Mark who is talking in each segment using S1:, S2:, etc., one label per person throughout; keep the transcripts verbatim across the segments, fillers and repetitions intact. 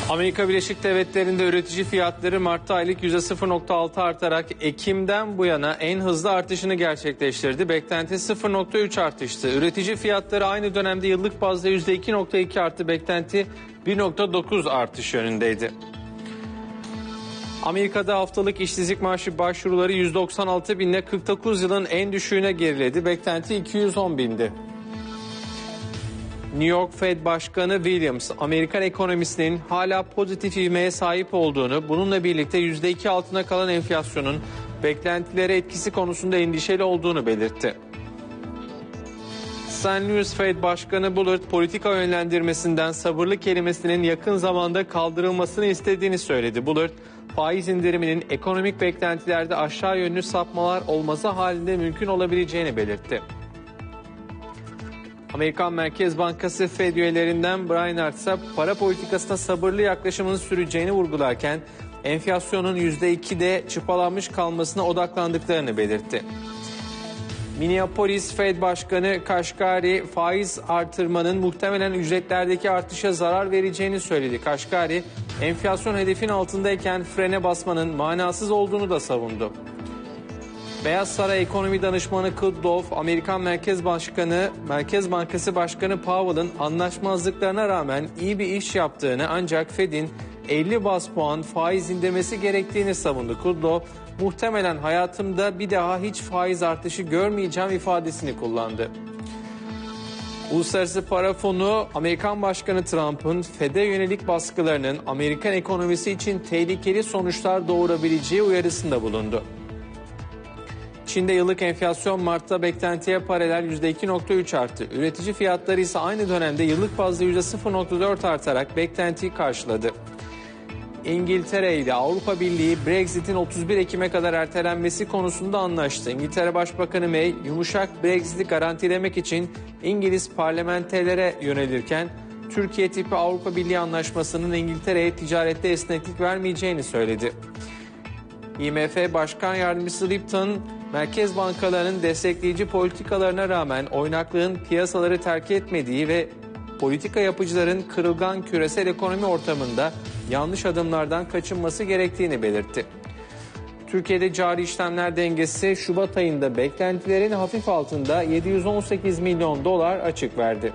S1: Amerika Birleşik Devletleri'nde üretici fiyatları Mart'ta aylık yüzde sıfır nokta altı artarak Ekim'den bu yana en hızlı artışını gerçekleştirdi. Beklenti sıfır nokta üç artıştı. Üretici fiyatları aynı dönemde yıllık bazda yüzde iki nokta iki arttı. Beklenti bir nokta dokuz artış yönündeydi. Amerika'da haftalık işsizlik maaşı başvuruları yüz doksan altı binle kırk dokuz yılın en düşüğüne geriledi. Beklenti iki yüz on bindi. New York Fed Başkanı Williams, Amerikan ekonomisinin hala pozitif ivmeye sahip olduğunu, bununla birlikte yüzde iki altına kalan enflasyonun beklentilere etkisi konusunda endişeli olduğunu belirtti. Saint Louis Fed Başkanı Bullard, politika yönlendirmesinden sabırlı kelimesinin yakın zamanda kaldırılmasını istediğini söyledi. Bullard, faiz indiriminin ekonomik beklentilerde aşağı yönlü sapmalar olması halinde mümkün olabileceğini belirtti. Amerikan Merkez Bankası Fed üyelerinden Brainard ise para politikasına sabırlı yaklaşımının süreceğini vurgularken enflasyonun yüzde ikide çıpalanmış kalmasına odaklandıklarını belirtti. Minneapolis Fed Başkanı Kashkari, faiz artırmanın muhtemelen ücretlerdeki artışa zarar vereceğini söyledi. Kashkari, enflasyon hedefin altındayken frene basmanın manasız olduğunu da savundu. Beyaz Saray Ekonomi Danışmanı Kudlow, Amerikan Merkez Başkanı, Merkez Bankası Başkanı Powell'ın anlaşmazlıklarına rağmen iyi bir iş yaptığını, ancak Fed'in elli baz puan faiz indirmesi gerektiğini savundu. Kudlow, muhtemelen hayatımda bir daha hiç faiz artışı görmeyeceğim ifadesini kullandı. Uluslararası Para Fonu, Amerikan Başkanı Trump'ın Fed'e yönelik baskılarının Amerikan ekonomisi için tehlikeli sonuçlar doğurabileceği uyarısında bulundu. Çin'de yıllık enflasyon Mart'ta beklentiye paralel yüzde iki nokta üç arttı. Üretici fiyatları ise aynı dönemde yıllık bazda yüzde sıfır nokta dört artarak beklentiyi karşıladı. İngiltere ile Avrupa Birliği Brexit'in otuz bir Ekim'e kadar ertelenmesi konusunda anlaştı. İngiltere Başbakanı May, yumuşak Brexit'i garantilemek için İngiliz parlamenterlere yönelirken Türkiye tipi Avrupa Birliği anlaşmasının İngiltere'ye ticarette esneklik vermeyeceğini söyledi. I M F Başkan Yardımcısı Lipton, merkez bankalarının destekleyici politikalarına rağmen oynaklığın piyasaları terk etmediği ve politika yapıcıların kırılgan küresel ekonomi ortamında yanlış adımlardan kaçınması gerektiğini belirtti. Türkiye'de cari işlemler dengesi Şubat ayında beklentilerin hafif altında yedi yüz on sekiz milyon dolar açık verdi.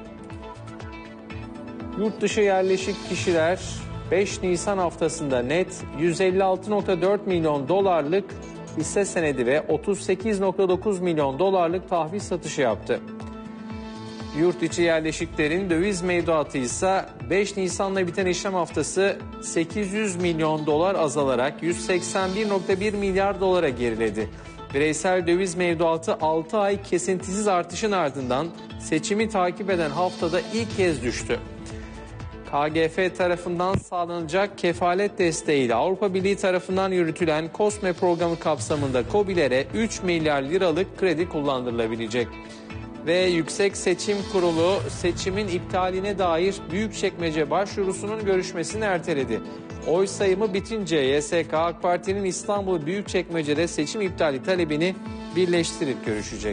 S1: Yurt dışı yerleşik kişiler beş Nisan haftasında net yüz elli altı nokta dört milyon dolarlık hisse senedi ve otuz sekiz nokta dokuz milyon dolarlık tahvil satışı yaptı. Yurt içi yerleşiklerin döviz mevduatı ise beş Nisan'la biten işlem haftası sekiz yüz milyon dolar azalarak yüz seksen bir nokta bir milyar dolara geriledi. Bireysel döviz mevduatı altı ay kesintisiz artışın ardından seçimi takip eden haftada ilk kez düştü. K G F tarafından sağlanacak kefalet desteğiyle Avrupa Birliği tarafından yürütülen COSME programı kapsamında KOBİ'lere üç milyar liralık kredi kullandırılabilecek. Ve Yüksek Seçim Kurulu seçimin iptaline dair Büyükçekmece başvurusunun görüşmesini erteledi. Oy sayımı bitince Y S K AK Parti'nin İstanbul Büyükçekmece'de seçim iptali talebini birleştirip görüşecek.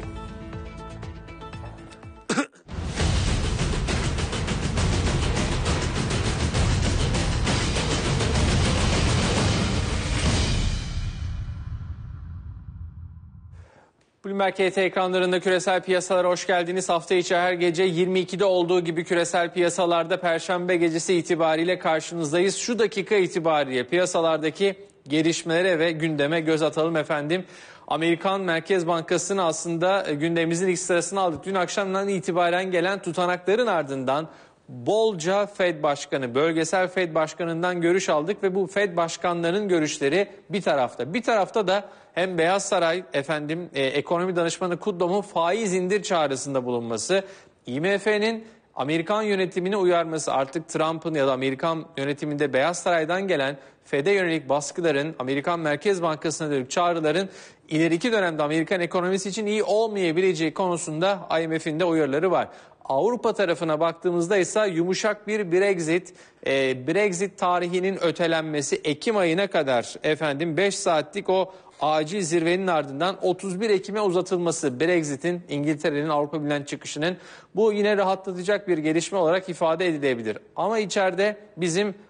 S1: Bloomberg K T ekranlarında küresel piyasalara hoş geldiniz. Hafta içi her gece yirmi ikide olduğu gibi küresel piyasalarda Perşembe gecesi itibariyle karşınızdayız. Şu dakika itibariyle piyasalardaki gelişmelere ve gündeme göz atalım efendim. Amerikan Merkez Bankası'nın aslında gündemimizin ilk sırasını aldık. Dün akşamdan itibaren gelen tutanakların ardından bolca Fed Başkanı, bölgesel Fed Başkanı'ndan görüş aldık ve bu Fed Başkanlarının görüşleri bir tarafta. Bir tarafta da hem Beyaz Saray efendim e, ekonomi danışmanı Kudlow'un faiz indir çağrısında bulunması, I M F'nin Amerikan yönetimini uyarması, artık Trump'ın ya da Amerikan yönetiminde Beyaz Saray'dan gelen Fed'e yönelik baskıların, Amerikan Merkez Bankası'na dönük çağrıların ileriki dönemde Amerikan ekonomisi için iyi olmayabileceği konusunda I M F'in de uyarıları var. Avrupa tarafına baktığımızda ise yumuşak bir Brexit, e, Brexit tarihinin ötelenmesi Ekim ayına kadar efendim beş saatlik o acil zirvenin ardından otuz bir Ekim'e uzatılması Brexit'in, İngiltere'nin Avrupa Birliği'nden çıkışının, bu yine rahatlatacak bir gelişme olarak ifade edilebilir. Ama içeride bizim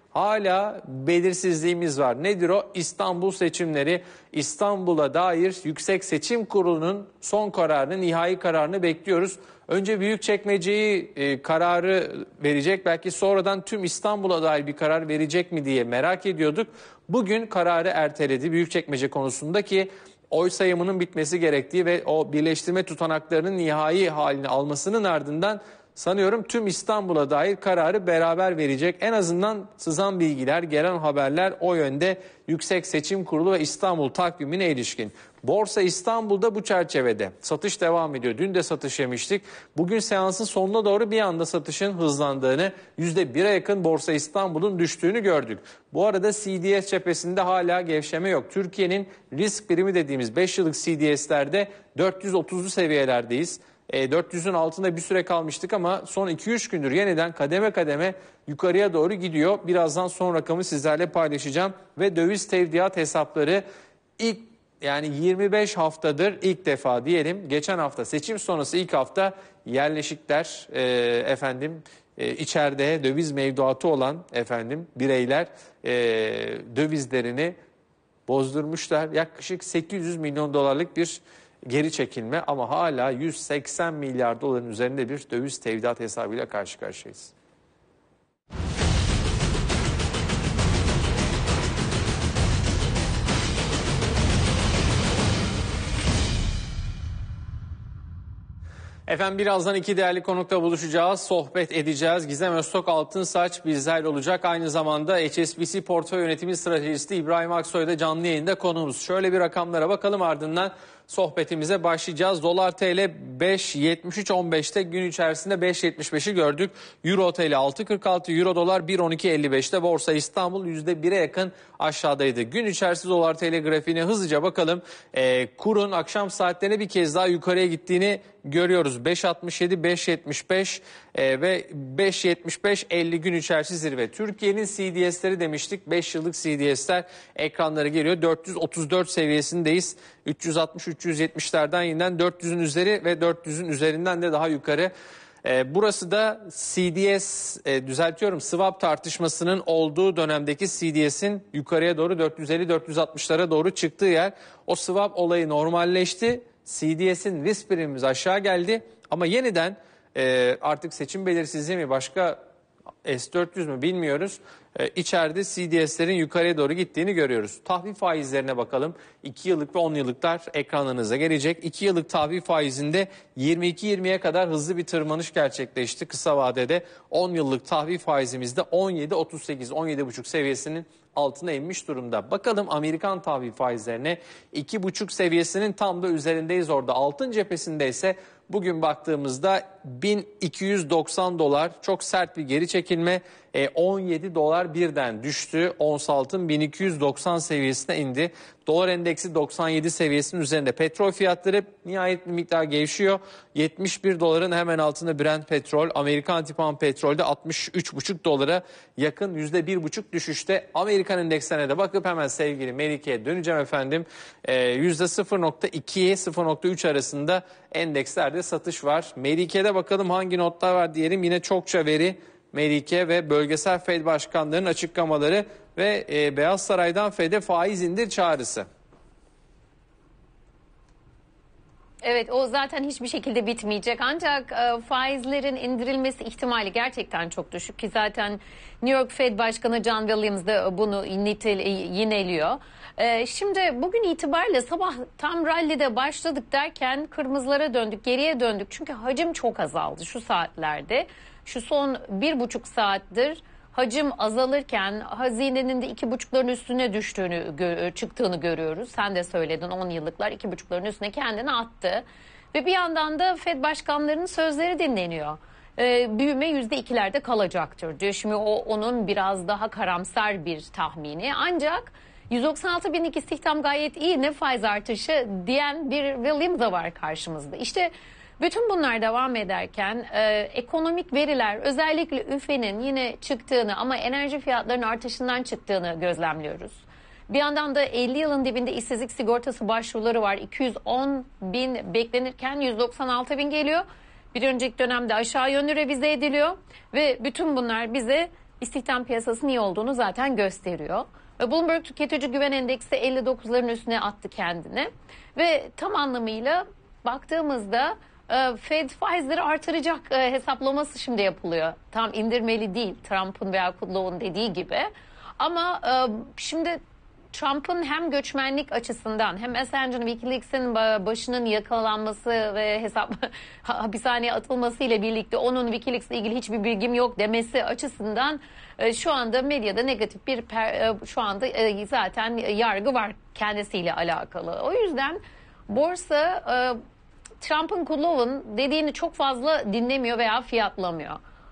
S1: hala belirsizliğimiz var. Nedir o? İstanbul seçimleri. İstanbul'a dair Yüksek Seçim Kurulu'nun son kararını, nihai kararını bekliyoruz. Önce Büyükçekmece'yi e, kararı verecek, belki sonradan tüm İstanbul'a dair bir karar verecek mi diye merak ediyorduk. Bugün kararı erteledi Büyükçekmece konusunda ki oy sayımının bitmesi gerektiği ve o birleştirme tutanaklarının nihai halini almasının ardından sanıyorum tüm İstanbul'a dair kararı beraber verecek. En azından sızan bilgiler, gelen haberler o yönde Yüksek Seçim Kurulu ve İstanbul takvimine ilişkin. Borsa İstanbul'da bu çerçevede satış devam ediyor. Dün de satış yemiştik. Bugün seansın sonuna doğru bir anda satışın hızlandığını, yüzde bire yakın Borsa İstanbul'un düştüğünü gördük. Bu arada C D S cephesinde hala gevşeme yok. Türkiye'nin risk primi dediğimiz beş yıllık C D S'lerde dört yüz otuzlu seviyelerdeyiz. E, dört yüzün altında bir süre kalmıştık ama son iki üç gündür yeniden kademe kademe yukarıya doğru gidiyor. Birazdan son rakamı sizlerle paylaşacağım ve döviz tevdiat hesapları ilk yani yirmi beş haftadır ilk defa diyelim. Geçen hafta seçim sonrası ilk hafta yerleşikler e, efendim e, içeride döviz mevduatı olan efendim bireyler e, dövizlerini bozdurmuşlar. Yaklaşık sekiz yüz milyon dolarlık bir geri çekilme ama hala yüz seksen milyar doların üzerinde bir döviz tevdiat hesabıyla karşı karşıyayız. Efendim birazdan iki değerli konukla buluşacağız, sohbet edeceğiz. Gizem Öztok Altınsaç bizlerle olacak. Aynı zamanda H S B C Portföy Yönetimi Stratejisti İbrahim Aksoy da canlı yayında konuğumuz. Şöyle bir rakamlara bakalım, ardından sohbetimize başlayacağız. Dolar T L beş yetmiş üç on beşte gün içerisinde beş yetmiş beşi gördük. Euro T L altı kırk altı, Euro dolar bir on iki elli beşte. Borsa İstanbul yüzde bire yakın aşağıdaydı. Gün içerisinde Dolar T L grafiğine hızlıca bakalım. Ee, kurun akşam saatlerine bir kez daha yukarıya gittiğini görüyoruz. beş altmış yedi, beş yetmiş beş e, ve beş yetmiş beş elli gün içerisinde zirve. Türkiye'nin C D S'leri demiştik. beş yıllık C D S'ler ekranları geliyor. dört yüz otuz dört seviyesindeyiz. üç yüz altmış üç yüz yetmişlerden yeniden dört yüzün üzeri ve dört yüzün üzerinden de daha yukarı. Ee, burası da C D S e, düzeltiyorum swap tartışmasının olduğu dönemdeki C D S'in yukarıya doğru dört yüz elli dört yüz altmışlara doğru çıktığı yer. O swap olayı normalleşti. C D S'in risk primimiz aşağı geldi ama yeniden e, artık seçim belirsizliği mi başka S dört yüz mü bilmiyoruz. E, içeride C D S'lerin yukarıya doğru gittiğini görüyoruz. Tahvil faizlerine bakalım. iki yıllık ve on yıllıklar ekranlarınıza gelecek. iki yıllık tahvil faizinde yirmi iki yirmiye kadar hızlı bir tırmanış gerçekleşti kısa vadede. on yıllık tahvil faizimizde on yedi otuz sekiz on yedi buçuk seviyesinin altına inmiş durumda. Bakalım Amerikan tahvil faizlerine, iki buçuk seviyesinin tam da üzerindeyiz orada. Altın cephesinde ise bugün baktığımızda bin iki yüz doksan dolar, çok sert bir geri çekilme. E, on yedi dolar birden düştü. Ons altın bin iki yüz doksan seviyesine indi. Dolar endeksi doksan yedi seviyesinin üzerinde. Petrol fiyatları nihayet bir miktar gevşiyor. yetmiş bir doların hemen altında Brent petrol. Amerikan tipan petrolde altmış üç buçuk dolara yakın, yüzde bir buçuk düşüşte. Amerikan endekslerine de bakıp hemen sevgili Melike'ye döneceğim efendim. E, yüzde sıfır nokta iki sıfır nokta üç arasında endekslerde satış var. Melike'de bakalım hangi notlar var diyelim. Yine çokça veri. Melike ve bölgesel Fed başkanlarının açıklamaları ve e, Beyaz Saray'dan Fed'e faiz indir çağrısı.
S2: Evet, o zaten hiçbir şekilde bitmeyecek. Ancak e, faizlerin indirilmesi ihtimali gerçekten çok düşük ki zaten New York Fed Başkanı John Williams da bunu nitel, yineliyor. E, şimdi bugün itibariyle sabah tam rallide başladık derken kırmızılara döndük, geriye döndük. Çünkü hacim çok azaldı şu saatlerde. Şu son bir buçuk saattir hacim azalırken hazinenin de iki buçukların üstüne düştüğünü, çıktığını görüyoruz. Sen de söyledin, on yıllıklar iki buçukların üstüne kendini attı. Ve bir yandan da Fed başkanlarının sözleri dinleniyor. Ee, büyüme yüzde ikilerde kalacaktır diyor. Şimdi o onun biraz daha karamsar bir tahmini. Ancak yüz doksan altı binlik istihdam gayet iyi, ne faiz artışı diyen bir Williams da var karşımızda. İşte bütün bunlar devam ederken e, ekonomik veriler, özellikle üfenin yine çıktığını ama enerji fiyatlarının artışından çıktığını gözlemliyoruz. Bir yandan da elli yılın dibinde işsizlik sigortası başvuruları var. iki yüz on bin beklenirken yüz doksan altı bin geliyor. Bir önceki dönemde aşağı yönlü revize ediliyor ve bütün bunlar bize istihdam piyasasının iyi olduğunu zaten gösteriyor. Ve Bloomberg Tüketici Güven Endeksi elli dokuzların üstüne attı kendini. Ve tam anlamıyla baktığımızda Fed faizleri artıracak hesaplaması şimdi yapılıyor. Tam indirmeli değil, Trump'ın veya Kudlow'un dediği gibi. Ama şimdi Trump'ın hem göçmenlik açısından hem Assange'ın, WikiLeaks'in başının yakalanması ve hesap hapishaneye atılması ile birlikte onun WikiLeaks'le ilgili hiçbir bilgim yok demesi açısından şu anda medyada negatif bir şu anda zaten yargı var kendisiyle alakalı. O yüzden borsa Trump'ın, Kudlow'un dediğini çok fazla dinlemiyor veya fiyatlamıyor.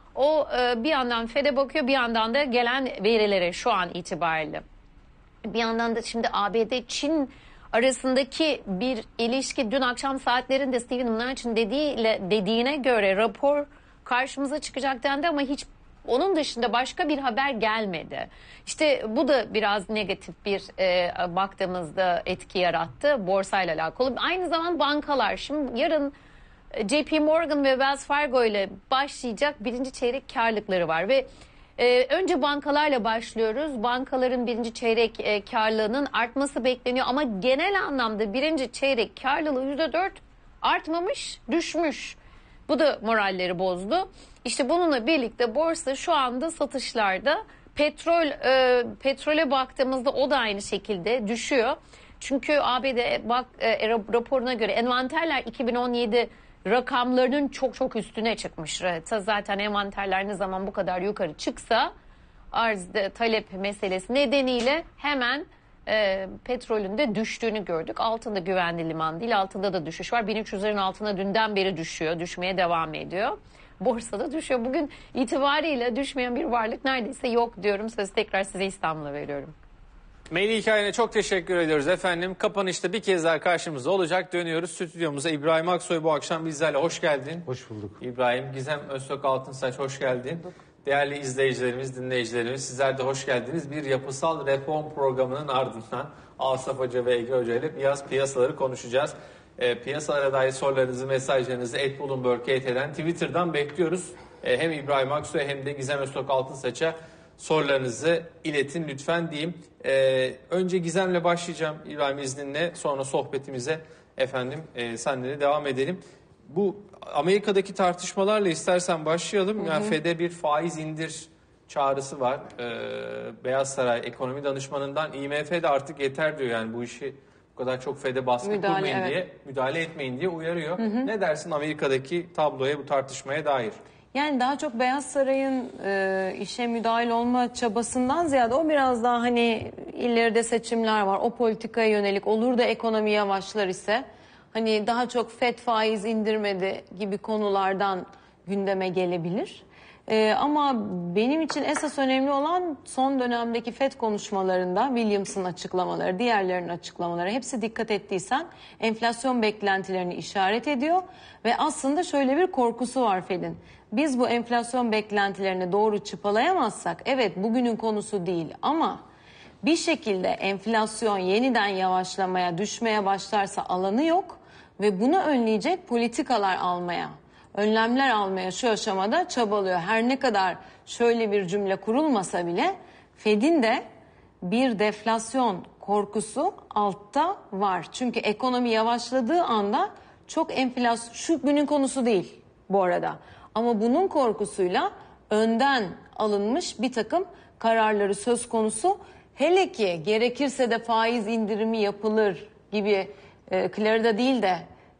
S2: O bir yandan Fed'e bakıyor, bir yandan da gelen verilere şu an itibariyle. Bir yandan da şimdi A B D-Çin arasındaki bir ilişki, dün akşam saatlerinde Steven Mnuchin dediğiyle, dediğine göre rapor karşımıza çıkacak dendi ama hiç onun dışında başka bir haber gelmedi. İşte bu da biraz negatif bir e, baktığımızda etki yarattı borsayla alakalı. Aynı zamanda bankalar, şimdi yarın J P Morgan ve Wells Fargo ile başlayacak birinci çeyrek karlılıkları var ve Ee, önce bankalarla başlıyoruz. Bankaların birinci çeyrek e, karlılığının artması bekleniyor ama genel anlamda birinci çeyrek karlılığı yüzde dört artmamış, düşmüş. Bu da moralleri bozdu. İşte bununla birlikte borsa şu anda satışlarda. Petrol e, petrole baktığımızda o da aynı şekilde düşüyor. Çünkü A B D bak e, raporuna göre envanterler iki bin on yedi rakamlarının çok çok üstüne çıkmış. Zaten envanterler ne zaman bu kadar yukarı çıksa arz talep meselesi nedeniyle hemen e, petrolün de düştüğünü gördük. Altında güvenli liman değil, altında da düşüş var. bin üç yüzlerin altına dünden beri düşüyor, düşmeye devam ediyor. Borsada düşüyor. Bugün itibariyle düşmeyen bir varlık neredeyse yok diyorum. Sözü tekrar size İstanbul'a veriyorum.
S1: Melih Hikaye'ne çok teşekkür ediyoruz efendim. Kapanışta bir kez daha karşımızda olacak. Dönüyoruz stüdyomuza. İbrahim Aksoy bu akşam bizlerle. Hoş geldin.
S3: Hoş bulduk.
S1: İbrahim, Gizem Öztürk Altınsaç hoş geldin. Değerli izleyicilerimiz, dinleyicilerimiz sizler de hoş geldiniz. Bir yapısal reform programının ardından Asaf Hoca ve Ege Hoca ile biraz piyasaları konuşacağız. E, piyasalara dair sorularınızı, mesajlarınızı et Bloomberg et'den Twitter'dan bekliyoruz. E, hem İbrahim Aksoy hem de Gizem Öztürk Altınsaç'a sorularınızı iletin lütfen diyeyim. Ee, önce Gizem'le başlayacağım İbrahim izninle. Sonra sohbetimize efendim e, senle de devam edelim. Bu Amerika'daki tartışmalarla istersen başlayalım. Hı hı. Yani Fed'e bir faiz indir çağrısı var. Ee, Beyaz Saray Ekonomi Danışmanı'ndan I M F de artık yeter diyor. Yani bu işi bu kadar çok Fed'e baskı müdahale, kurmayın evet. diye, müdahale etmeyin diye uyarıyor. Hı hı. Ne dersin Amerika'daki tabloya, bu tartışmaya dair?
S4: Yani daha çok Beyaz Saray'ın e, işe müdahil olma çabasından ziyade o biraz daha hani ileride seçimler var. O politikaya yönelik olur da ekonomi yavaşlar ise hani daha çok Fed faiz indirmedi gibi konulardan gündeme gelebilir. E, ama benim için esas önemli olan son dönemdeki Fed konuşmalarında Williams'ın açıklamaları, diğerlerinin açıklamaları hepsi dikkat ettiysen enflasyon beklentilerini işaret ediyor ve aslında şöyle bir korkusu var Fed'in. Biz bu enflasyon beklentilerini doğru çıpalayamazsak, evet bugünün konusu değil ama bir şekilde enflasyon yeniden yavaşlamaya, düşmeye başlarsa alanı yok ve bunu önleyecek politikalar almaya, önlemler almaya şu aşamada çabalıyor. Her ne kadar şöyle bir cümle kurulmasa bile Fed'in de bir deflasyon korkusu altta var. Çünkü ekonomi yavaşladığı anda çok enflasyon, şu günün konusu değil bu arada. Ama bunun korkusuyla önden alınmış bir takım kararları söz konusu. Hele ki gerekirse de faiz indirimi yapılır gibi e, Clarida değil de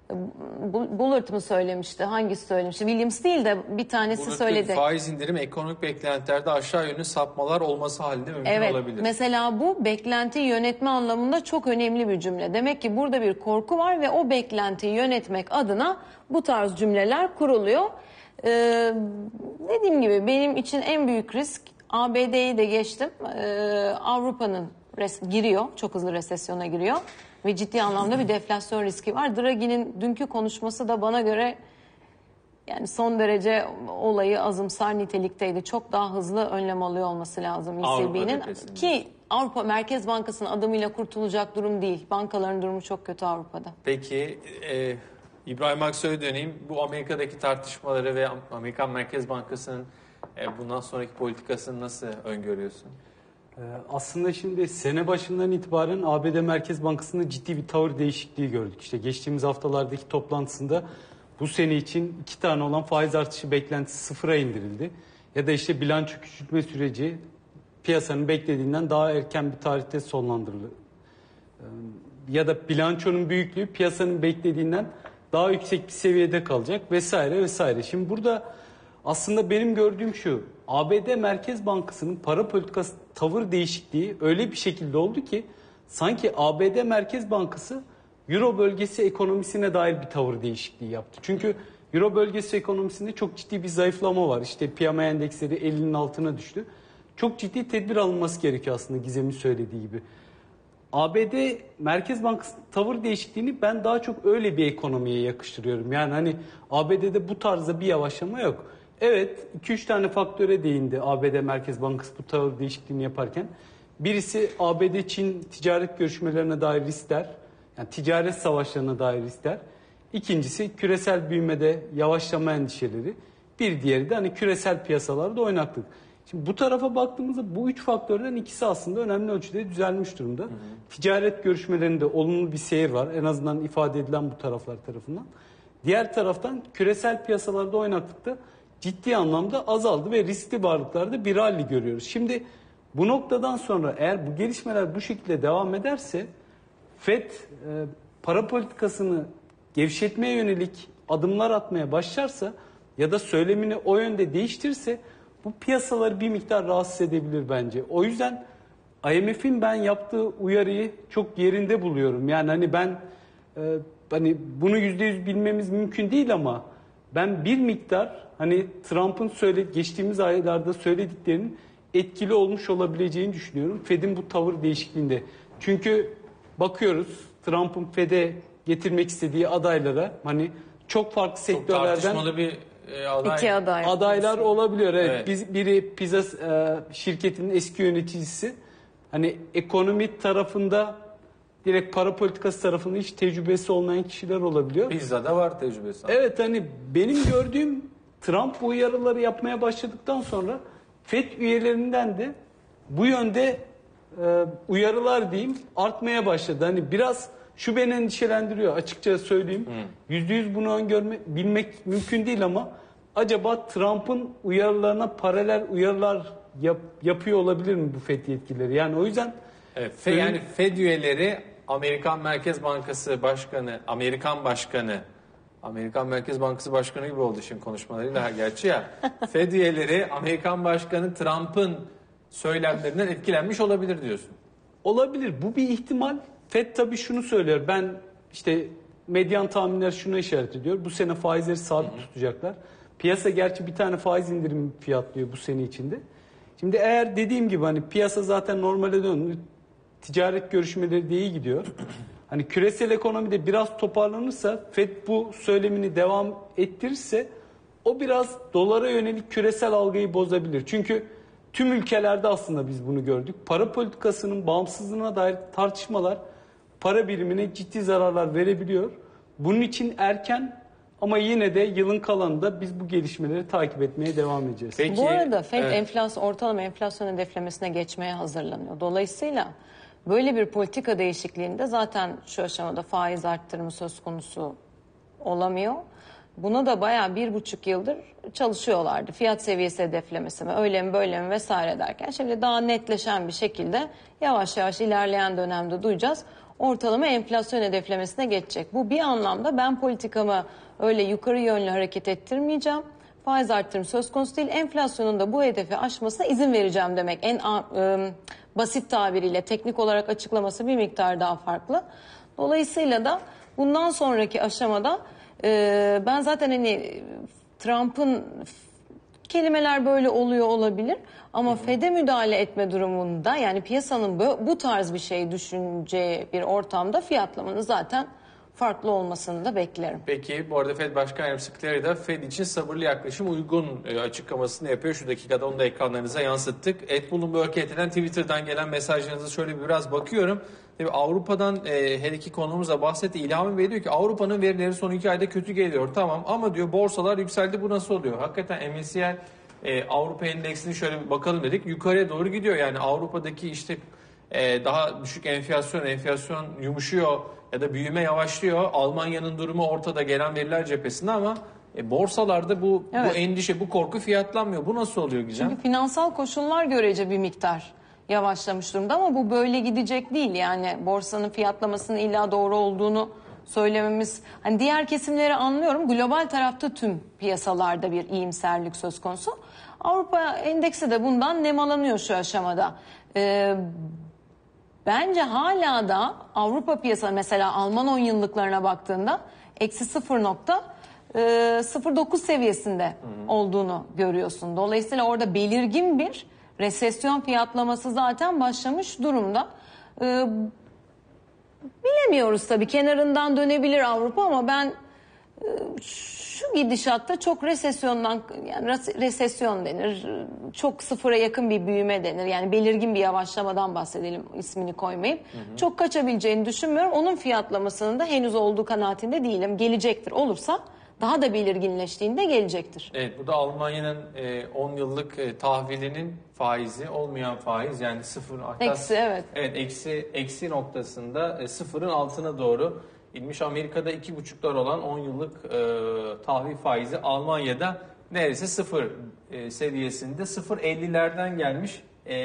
S4: Bullard mı söylemişti? Hangisi söylemişti? Williams değil de bir tanesi Bullard söyledi.
S1: Faiz indirimi ekonomik beklentilerde aşağı yönlü sapmalar olması halinde mümkün
S4: evet,
S1: olabilir.
S4: Mesela bu beklenti yönetme anlamında çok önemli bir cümle. Demek ki burada bir korku var ve o beklentiyi yönetmek adına bu tarz cümleler kuruluyor. Ee, dediğim gibi benim için en büyük risk A B D'yi de geçtim. Ee, Avrupa'nın giriyor, çok hızlı resesyona giriyor ve ciddi anlamda bir deflasyon riski var. Draghi'nin dünkü konuşması da bana göre yani son derece olayı azımsar nitelikteydi. Çok daha hızlı önlem alıyor olması lazım E C B'nin ki Avrupa Merkez Bankası'nın adımıyla kurtulacak durum değil. Bankaların durumu çok kötü Avrupa'da.
S1: Peki e, İbrahim Aksoy'a döneyim. Bu Amerika'daki tartışmaları ve Amerikan Merkez Bankası'nın e, bundan sonraki politikasını nasıl öngörüyorsun?
S3: Aslında şimdi sene başından itibaren A B D Merkez Bankası'nda ciddi bir tavır değişikliği gördük. İşte geçtiğimiz haftalardaki toplantısında bu sene için iki tane olan faiz artışı beklentisi sıfıra indirildi. Ya da işte bilanço küçültme süreci piyasanın beklediğinden daha erken bir tarihte sonlandırıldı. Ya da bilançonun büyüklüğü piyasanın beklediğinden daha yüksek bir seviyede kalacak vesaire vesaire. Şimdi burada aslında benim gördüğüm şu: A B D Merkez Bankası'nın para politikası tavır değişikliği öyle bir şekilde oldu ki sanki A B D Merkez Bankası Euro bölgesi ekonomisine dair bir tavır değişikliği yaptı. Çünkü Euro bölgesi ekonomisinde çok ciddi bir zayıflama var. İşte P M I endeksleri ellinin altına düştü. Çok ciddi tedbir alınması gerekiyor aslında, Gizem'in söylediği gibi. A B D Merkez Bankası tavır değişikliğini ben daha çok öyle bir ekonomiye yakıştırıyorum. Yani hani A B D'de bu tarzda bir yavaşlama yok. Evet, iki üç tane faktöre değindi A B D Merkez Bankası bu tavır değişikliğini yaparken. Birisi A B D-Çin ticaret görüşmelerine dair riskler, yani ticaret savaşlarına dair riskler. İkincisi küresel büyümede yavaşlama endişeleri. Bir diğeri de hani küresel piyasalarda oynaklık. Şimdi bu tarafa baktığımızda bu üç faktörden ikisi aslında önemli ölçüde düzelmiş durumda. Hı hı. Ticaret görüşmelerinde olumlu bir seyir var, en azından ifade edilen bu taraflar tarafından. Diğer taraftan küresel piyasalarda oynaklıkta ciddi anlamda azaldı ve riskli varlıklarda bir rally görüyoruz. Şimdi bu noktadan sonra eğer bu gelişmeler bu şekilde devam ederse Fed e, para politikasını gevşetmeye yönelik adımlar atmaya başlarsa ya da söylemini o yönde değiştirirse bu piyasaları bir miktar rahatsız edebilir bence. O yüzden I M F'in ben yaptığı uyarıyı çok yerinde buluyorum. Yani hani ben e, hani bunu yüzde yüz bilmemiz mümkün değil ama ben bir miktar hani Trump'ın söyle geçtiğimiz aylarda söylediklerinin etkili olmuş olabileceğini düşünüyorum Fed'in bu tavır değişikliğinde. Çünkü bakıyoruz Trump'ın Fed'e getirmek istediği adaylara hani çok farklı sektörlerden
S1: çok tartışmalı bir e, aday.
S4: İki aday.
S3: adaylar olabiliyor. Evet.
S1: Evet.
S3: Biz, biri pizza e, şirketinin eski yöneticisi. Hani ekonomi tarafında direkt para politikası tarafında hiç tecrübesi olmayan kişiler olabiliyor.
S1: Pizza'da var tecrübesi.
S3: Evet, hani benim gördüğüm Trump bu uyarıları yapmaya başladıktan sonra Fed üyelerinden de bu yönde e, uyarılar diyeyim artmaya başladı. Hani biraz şu beni endişelendiriyor, açıkça söyleyeyim. Yüzde yüz bunu öngörmek, bilmek mümkün değil ama acaba Trump'ın uyarılarına paralel uyarılar yap, yapıyor olabilir mi bu Fed yetkilileri? Yani o yüzden
S1: evet, Fe, yani Fed üyeleri Amerikan Merkez Bankası Başkanı, Amerikan Başkanı, Amerikan Merkez Bankası Başkanı gibi oldu şimdi konuşmalarıyla gerçi ya. Fed üyeleri Amerikan Başkanı Trump'ın söylemlerinden etkilenmiş olabilir diyorsun.
S3: olabilir. Bu bir ihtimal. Fed tabii şunu söylüyor. Ben işte medyan tahminler şuna işaret ediyor. Bu sene faizleri sabit hı hı. tutacaklar. Piyasa gerçi bir tane faiz indirimi fiyatlıyor bu sene içinde. Şimdi eğer dediğim gibi hani piyasa zaten normale döndü. Ticaret görüşmeleri de iyi gidiyor. Hani küresel ekonomide biraz toparlanırsa Fed bu söylemini devam ettirirse o biraz dolara yönelik küresel algıyı bozabilir. Çünkü tüm ülkelerde aslında biz bunu gördük. Para politikasının bağımsızlığına dair tartışmalar para birimine ciddi zararlar verebiliyor. Bunun için erken ama yine de yılın kalanında biz bu gelişmeleri takip etmeye devam edeceğiz.
S1: Peki,
S4: Bu arada Fed
S1: evet.
S4: enflasyon, ortalama enflasyon hedeflemesine geçmeye hazırlanıyor. Dolayısıyla böyle bir politika değişikliğinde zaten şu aşamada faiz arttırımı söz konusu olamıyor. Buna da bayağı bir buçuk yıldır çalışıyorlardı. Fiyat seviyesi hedeflemesi mi, öyle mi böyle mi vesaire derken. Şimdi daha netleşen bir şekilde yavaş yavaş ilerleyen dönemde duyacağız. Ortalama enflasyon hedeflemesine geçecek. Bu bir anlamda ben politikamı öyle yukarı yönlü hareket ettirmeyeceğim. Faiz arttırım söz konusu değil. Enflasyonun da bu hedefi aşmasına izin vereceğim demek. En e, basit tabiriyle teknik olarak açıklaması bir miktar daha farklı. Dolayısıyla da bundan sonraki aşamada e, ben zaten hani Trump'ın kelimeler böyle oluyor olabilir ama Fed'e müdahale etme durumunda yani piyasanın bu tarz bir şey düşüneceği bir ortamda fiyatlamanın zaten farklı olmasını da beklerim.
S1: Peki bu arada Fed Başkanı James Clary de Fed için sabırlı yaklaşım uygun e, açıklamasını yapıyor. Şu dakikada onu da ekranlarınıza yansıttık. Ed Bloomberg etinden Twitter'dan gelen mesajlarınıza şöyle biraz bakıyorum. Tabii Avrupa'dan e, her iki konuğumuzla bahsetti. İlhami Bey diyor ki Avrupa'nın verileri son iki ayda kötü geliyor. Tamam ama diyor borsalar yükseldi, bu nasıl oluyor? Hakikaten M S C I e, Avrupa endeksini şöyle bir bakalım dedik. Yukarıya doğru gidiyor. Yani Avrupa'daki işte e, daha düşük enflasyon, enflasyon yumuşuyor ya da büyüme yavaşlıyor. Almanya'nın durumu ortada gelen veriler cephesinde ama e, borsalarda bu,
S4: Evet.
S1: bu endişe, bu korku fiyatlanmıyor. Bu nasıl oluyor Gizem?
S4: Çünkü finansal koşullar görece bir miktar yavaşlamış durumda ama bu böyle gidecek değil. Yani borsanın fiyatlamasının illa doğru olduğunu söylememiz, hani diğer kesimleri anlıyorum. Global tarafta tüm piyasalarda bir iyimserlik söz konusu. Avrupa endeksi de bundan nemalanıyor şu aşamada. Ee, bence hala da Avrupa piyasa, mesela Alman on yıllıklarına baktığında eksi sıfır nokta sıfır dokuz seviyesinde olduğunu görüyorsun. Dolayısıyla orada belirgin bir resesyon fiyatlaması zaten başlamış durumda. Ee, bilemiyoruz tabii, kenarından dönebilir Avrupa ama ben e, şu gidişatta çok resesyondan, yani resesyon denir, çok sıfıra yakın bir büyüme denir. Yani belirgin bir yavaşlamadan bahsedelim, ismini koymayıp. Hı hı. Çok kaçabileceğini düşünmüyorum. Onun fiyatlamasının da henüz olduğu kanaatinde değilim. Gelecektir. Olursa daha da belirginleştiğinde gelecektir.
S1: Evet, bu da Almanya'nın e, on yıllık e, tahvilinin faizi, olmayan faiz, yani sıfır. Hatta,
S4: eksi, evet.
S1: Evet, eksi, eksi noktasında e, sıfırın altına doğru inmiş. Amerika'da iki buçuk dolar olan on yıllık e, tahvil faizi Almanya'da neredeyse sıfır e, seviyesinde, sıfır ellilerden gelmiş. E,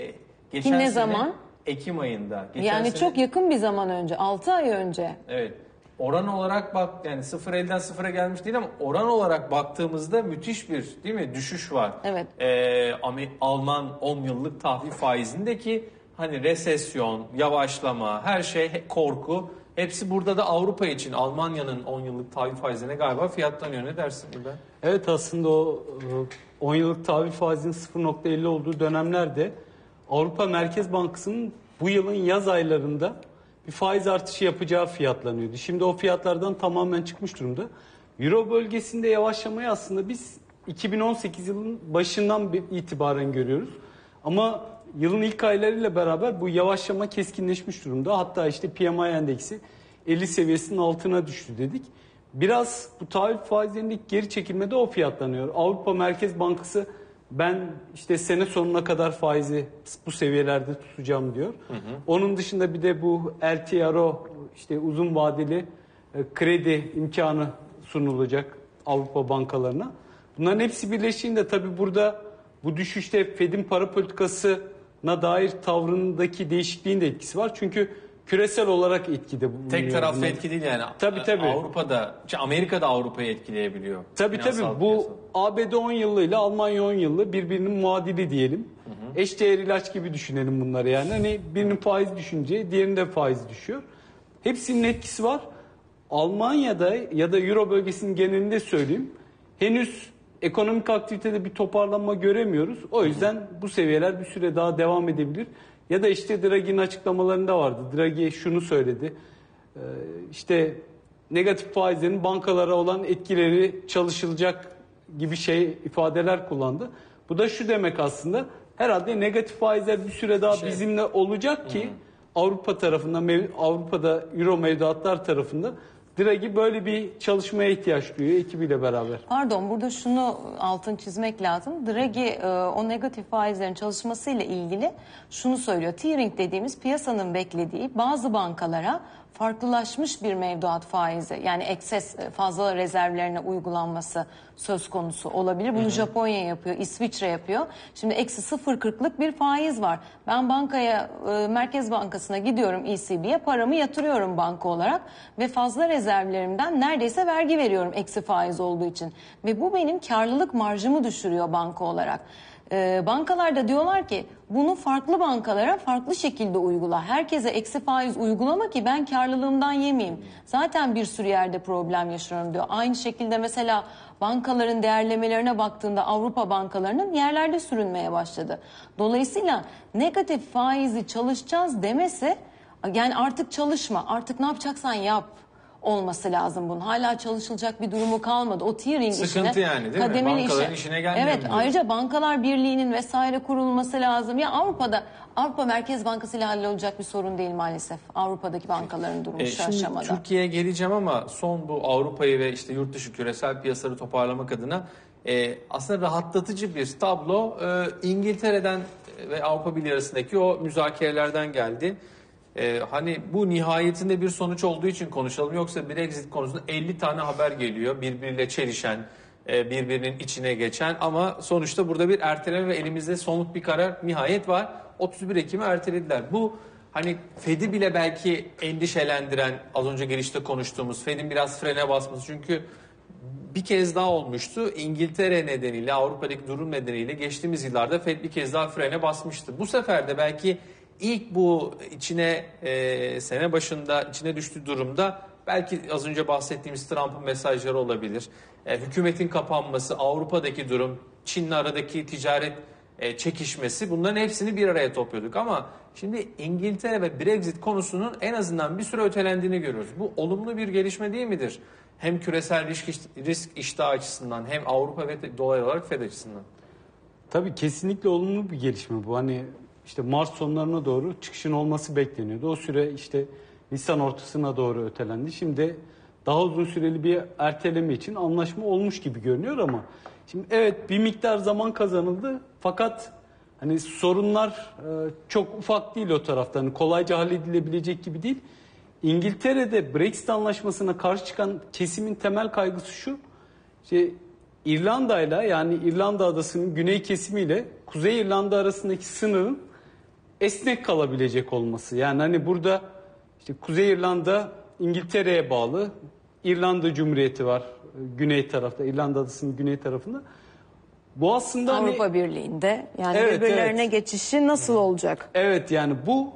S1: geçen
S4: ne
S1: sene,
S4: zaman?
S1: Ekim ayında. Geçen
S4: yani
S1: sene,
S4: çok yakın bir zaman önce, altı ay önce.
S1: Evet. Oran olarak bak, yani sıfır elden sıfıra gelmiş değil ama oran olarak baktığımızda müthiş bir, değil mi, düşüş var.
S4: Evet.
S1: Ee, Alman on yıllık tahvil faizindeki hani resesyon, yavaşlama, her şey, korku, hepsi burada da Avrupa için Almanya'nın on yıllık tahvil faizine galiba fiyatlanıyor. Ne dersin burada?
S3: Evet, aslında o on yıllık tahvil faizinin sıfır nokta elli olduğu dönemlerde Avrupa Merkez Bankası'nın bu yılın yaz aylarında bir faiz artışı yapacağı fiyatlanıyordu. Şimdi o fiyatlardan tamamen çıkmış durumda. Euro bölgesinde yavaşlamayı aslında biz iki bin on sekiz yılının başından bir itibaren görüyoruz. Ama yılın ilk aylarıyla beraber bu yavaşlama keskinleşmiş durumda. Hatta işte P M I endeksi elli seviyesinin altına düştü dedik. Biraz bu tahvil faizlerindeki geri çekilmede o fiyatlanıyor. Avrupa Merkez Bankası ben işte sene sonuna kadar faizi bu seviyelerde tutacağım diyor. Hı hı. Onun dışında bir de bu L T R O, işte uzun vadeli e, kredi imkanı sunulacak Avrupa bankalarına. Bunların hepsi birleştiğinde tabii burada bu düşüşte Fed'in para politikasına dair tavrındaki değişikliğin de etkisi var. Çünkü küresel olarak etkide bu.
S1: Tek taraflı etki değil yani.
S3: Tabii tabii.
S1: Avrupa'da, Amerika'da Avrupa'yı etkileyebiliyor.
S3: Tabii
S1: Finansal
S3: tabii. Bu
S1: piyasada.
S3: A B D on yıllı ile Almanya on yıllı birbirinin muadili diyelim. Hı hı. Eşdeğer ilaç gibi düşünelim bunları yani. Hani birinin faiz düşünce diğerinin de faiz düşüyor. Hepsinin etkisi var. Almanya'da ya da Euro bölgesinin genelinde söyleyeyim, henüz ekonomik aktivitede bir toparlanma göremiyoruz. O yüzden bu seviyeler bir süre daha devam edebilir. Ya da işte Draghi'nin açıklamalarında vardı. Draghi şunu söyledi. Ee, işte negatif faizlerin bankalara olan etkileri çalışılacak gibi şey ifadeler kullandı. Bu da şu demek aslında. Herhalde negatif faizler bir süre daha şey, bizimle olacak ki hı. Avrupa tarafından, Avrupa'da Euro mevduatlar tarafında Draghi böyle bir çalışmaya ihtiyaç duyuyor ekibiyle beraber.
S4: Pardon, burada şunu altın çizmek lazım. Draghi o negatif faizlerin çalışmasıyla ilgili şunu söylüyor. Tiering dediğimiz piyasanın beklediği bazı bankalara farklılaşmış bir mevduat faizi, yani ekses fazla rezervlerine uygulanması söz konusu olabilir. Bunu hı hı. Japonya yapıyor, İsviçre yapıyor. Şimdi eksi sıfır kırklık bir faiz var. Ben bankaya, Merkez Bankası'na gidiyorum, E C B'ye paramı yatırıyorum banka olarak ve fazla rezervlerimden neredeyse vergi veriyorum eksi faiz olduğu için. Ve bu benim karlılık marjımı düşürüyor banka olarak. Ee, bankalar da diyorlar ki bunu farklı bankalara farklı şekilde uygula. Herkese eksi faiz uygulama ki ben karlılığımdan yemeyeyim. Zaten bir sürü yerde problem yaşıyorum diyor. Aynı şekilde mesela bankaların değerlemelerine baktığında Avrupa bankalarının yerlerde sürünmeye başladı. Dolayısıyla negatif faizi çalışacağız demesi, yani artık çalışma, artık ne yapacaksan yap. olması lazım bunun. Hala çalışılacak bir durumu kalmadı. O tiering
S1: Sıkıntı
S4: işine,
S1: yani, değil mi?
S4: kademeli
S1: Bankaların
S4: işe-
S1: işine gelmiyor
S4: Evet,
S1: mu diyorsun?
S4: ayrıca Bankalar Birliği'nin vesaire kurulması lazım. Ya Avrupa'da Avrupa Merkez Bankası ile hallolacak bir sorun değil maalesef. Avrupa'daki bankaların durumu
S1: E,
S4: şu
S1: şimdi
S4: aşamada.
S1: Türkiye'ye geleceğim ama son bu Avrupa'yı ve işte yurt dışı küresel piyasaları toparlamak adına e, aslında rahatlatıcı bir tablo e, İngiltere'den ve Avrupa Birliği arasındaki o müzakerelerden geldi. E, hani bu nihayetinde bir sonuç olduğu için konuşalım, yoksa Brexit konusunda elli tane haber geliyor birbiriyle çelişen, e, birbirinin içine geçen, ama sonuçta burada bir erteleme ve elimizde somut bir karar nihayet var. otuz bir Ekim'e ertelediler. Bu hani Fed'i bile belki endişelendiren, az önce girişte konuştuğumuz Fed'in biraz frene basması, çünkü bir kez daha olmuştu. İngiltere nedeniyle, Avrupa'daki durum nedeniyle geçtiğimiz yıllarda Fed bir kez daha frene basmıştı. Bu sefer de belki ilk bu içine e, sene başında içine düştüğü durumda belki az önce bahsettiğimiz Trump'ın mesajları olabilir. E, hükümetin kapanması, Avrupa'daki durum, Çin'le aradaki ticaret e, çekişmesi, bunların hepsini bir araya topluyorduk. Ama şimdi İngiltere ve Brexit konusunun en azından bir süre ötelendiğini görüyoruz. Bu olumlu bir gelişme değil midir? Hem küresel risk, risk iştahı açısından, hem Avrupa ve dolaylı olarak Fed açısından.
S3: Tabii kesinlikle olumlu bir gelişme bu. Hani işte Mart sonlarına doğru çıkışın olması bekleniyordu. O süre işte Nisan ortasına doğru ötelendi. Şimdi daha uzun süreli bir erteleme için anlaşma olmuş gibi görünüyor ama şimdi evet bir miktar zaman kazanıldı, fakat hani sorunlar e, çok ufak değil o tarafta. Hani kolayca halledilebilecek gibi değil. İngiltere'de Brexit anlaşmasına karşı çıkan kesimin temel kaygısı şu: işte İrlanda'yla, yani İrlanda adasının güney kesimiyle Kuzey İrlanda arasındaki sınırın esnek kalabilecek olması. Yani hani burada işte Kuzey İrlanda İngiltere'ye bağlı, İrlanda Cumhuriyeti var güney tarafta, İrlanda adasının güney tarafında. Bu aslında
S4: Avrupa
S3: hani,
S4: Birliği'nde yani
S3: Evet,
S4: birbirlerine
S3: evet.
S4: geçişi nasıl olacak?
S3: evet yani bu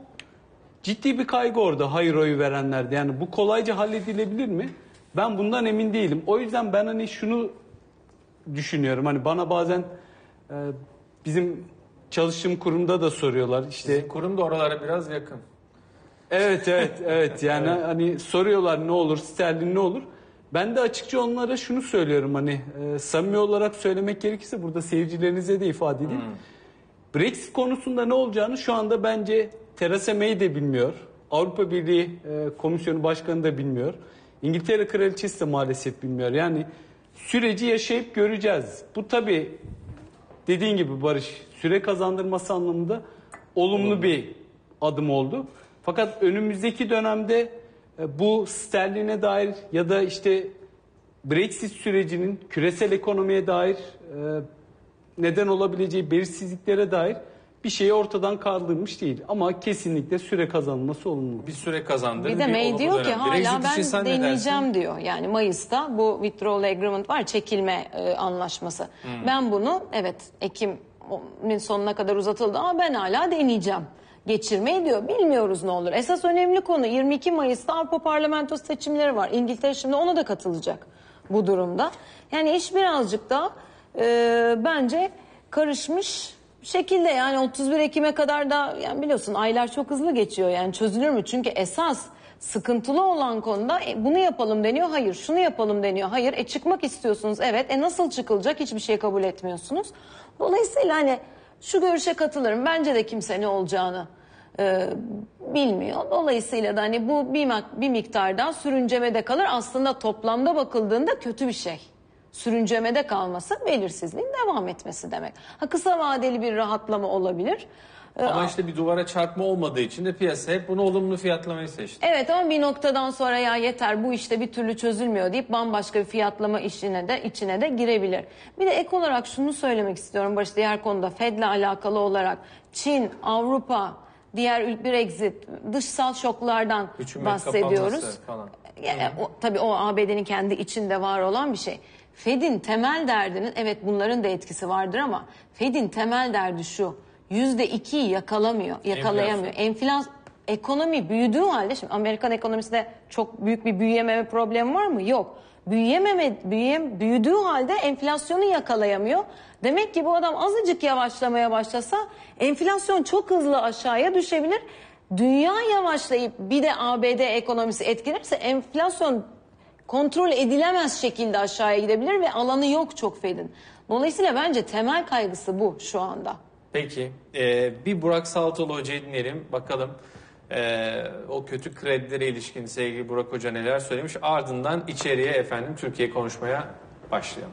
S3: ciddi bir kaygı orada hayır oyu verenlerde. Yani bu kolayca halledilebilir mi? Ben bundan emin değilim. O yüzden ben hani şunu düşünüyorum. Hani bana bazen e, bizim çalıştığım kurumda da soruyorlar. İşte
S1: Sizin kurum da oralara biraz yakın.
S3: evet evet evet yani hani soruyorlar ne olur, sterlin ne olur? Ben de açıkça onlara şunu söylüyorum, hani e, samimi olarak söylemek gerekirse burada seyircilerinize de ifade edeyim. Hmm. Brexit konusunda ne olacağını şu anda bence Theresa May de bilmiyor. Avrupa Birliği e, Komisyonu Başkanı da bilmiyor. İngiltere Kraliçesi de maalesef bilmiyor. Yani süreci yaşayıp göreceğiz. Bu tabii dediğin gibi Barış, süre kazandırması anlamında olumlu Olumlu. bir adım oldu. Fakat önümüzdeki dönemde e, bu sterline dair ya da işte Brexit sürecinin küresel ekonomiye dair e, neden olabileceği belirsizliklere dair bir şey ortadan kaldırmış değil. Ama kesinlikle süre kazanılması olumlu.
S1: Bir süre kazandırın.
S4: Bir de May
S1: olumlu
S4: diyor ki
S1: dönem.
S4: hala
S1: Brexit için sen
S4: ben
S1: ne dersin?
S4: deneyeceğim diyor. Yani Mayıs'ta bu withdrawal agreement var, çekilme e, anlaşması.
S1: Hmm.
S4: Ben bunu evet Ekim'in sonuna kadar uzatıldı ama ben hala deneyeceğim. Geçirmeyi diyor. Bilmiyoruz ne olur. Esas önemli konu yirmi iki Mayıs'ta Avrupa Parlamentosu seçimleri var. İngiltere şimdi ona da katılacak bu durumda. Yani iş birazcık da e, bence karışmış şekilde, yani otuz bir Ekim'e kadar da yani biliyorsun aylar çok hızlı geçiyor, yani çözülür mü? Çünkü esas sıkıntılı olan konuda e, bunu yapalım deniyor, hayır, şunu yapalım deniyor, hayır, e çıkmak istiyorsunuz, evet, e nasıl çıkılacak, hiçbir şey kabul etmiyorsunuz. Dolayısıyla hani şu görüşe katılırım, bence de kimse ne olacağını e, bilmiyor. Dolayısıyla da hani bu bir, bir miktar daha sürüncemede kalır, aslında toplamda bakıldığında kötü bir şey. Sürüncemede kalması belirsizliğin devam etmesi demek. Ha, kısa vadeli bir rahatlama olabilir.
S1: Ama
S4: Ee,
S1: işte bir duvara çarpma olmadığı için de piyasa hep bunu olumlu fiyatlamayı seçti.
S4: Evet, ama bir noktadan sonra ya yeter bu işte bir türlü çözülmüyor deyip bambaşka bir fiyatlama işine de içine de girebilir. Bir de ek olarak şunu söylemek istiyorum Barış, diğer konuda Fed'le alakalı olarak Çin, Avrupa, diğer Brexit, dışsal şoklardan
S1: Hükümet
S4: bahsediyoruz.
S1: kapanması falan.
S4: Yani, o, tabii o A B D'nin kendi içinde var olan bir şey. Fed'in temel derdinin, evet bunların da etkisi vardır ama Fed'in temel derdi şu: yüzde ikiyi yakalamıyor, yakalayamıyor. Enflasyon, ekonomi büyüdüğü halde, şimdi Amerikan ekonomisinde çok büyük bir büyüyememe problemi var mı? Yok. Büyüyememe, büyüyem, büyüdüğü halde enflasyonu yakalayamıyor. Demek ki bu adam azıcık yavaşlamaya başlasa enflasyon çok hızlı aşağıya düşebilir. Dünya yavaşlayıp bir de A B D ekonomisi etkilenirse enflasyon kontrol edilemez şekilde aşağıya gidebilir ve alanı yok çok Fed'in. Dolayısıyla bence temel kaygısı bu şu anda.
S1: Peki e, bir Burak Saltoğlu Hoca'yı dinleyelim bakalım e, o kötü kredilere ilişkin sevgili Burak Hoca neler söylemiş, ardından içeriye efendim Türkiye konuşmaya başlayalım.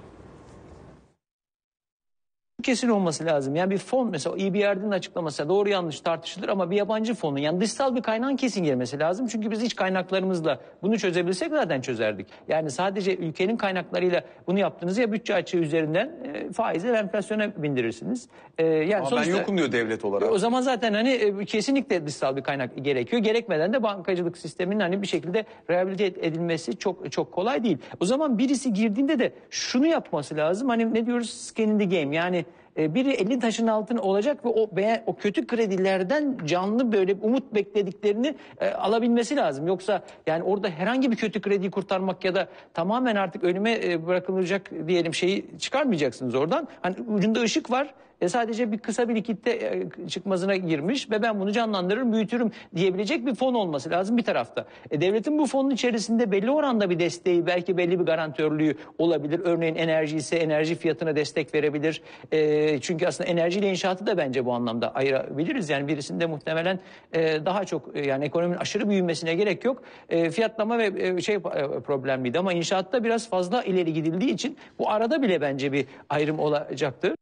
S5: Kesin olması lazım. Yani bir fon mesela E B R'nin açıklaması doğru yanlış tartışılır ama bir yabancı fonun yani dışsal bir kaynağın kesin gelmesi lazım. Çünkü biz iç kaynaklarımızla bunu çözebilsek zaten çözerdik. Yani sadece ülkenin kaynaklarıyla bunu yaptığınız ya bütçe açığı üzerinden e, faizi ve enflasyona bindirirsiniz. E, yani
S6: ama
S5: sonuçta,
S6: ben yokum diyor devlet olarak.
S5: O zaman zaten hani e, kesinlikle dışsal bir kaynak gerekiyor. Gerekmeden de bankacılık sisteminin hani bir şekilde rehabilite edilmesi çok çok kolay değil. O zaman birisi girdiğinde de şunu yapması lazım. Hani ne diyoruz? Skin in the game. Yani biri elli taşın altına olacak ve o o kötü kredilerden canlı böyle umut beklediklerini e, alabilmesi lazım. Yoksa yani orada herhangi bir kötü krediyi kurtarmak ya da tamamen artık önüme e, bırakılacak diyelim şeyi çıkarmayacaksınız oradan. Hani ucunda ışık var. E sadece bir kısa bir likitte e, çıkmazına girmiş ve ben bunu canlandırırım, büyütürüm diyebilecek bir fon olması lazım bir tarafta. E, devletin bu fonun içerisinde belli oranda bir desteği, belki belli bir garantörlüğü olabilir. Örneğin enerji ise enerji fiyatına destek verebilir. E, çünkü aslında enerjiyle inşaatı da bence bu anlamda ayırabiliriz. Yani birisinde muhtemelen e, daha çok e, yani ekonominin aşırı büyümesine gerek yok. E, fiyatlama ve e, şey e, problemliydi ama inşaatta biraz fazla ileri gidildiği için bu arada bile bence bir ayrım olacaktır.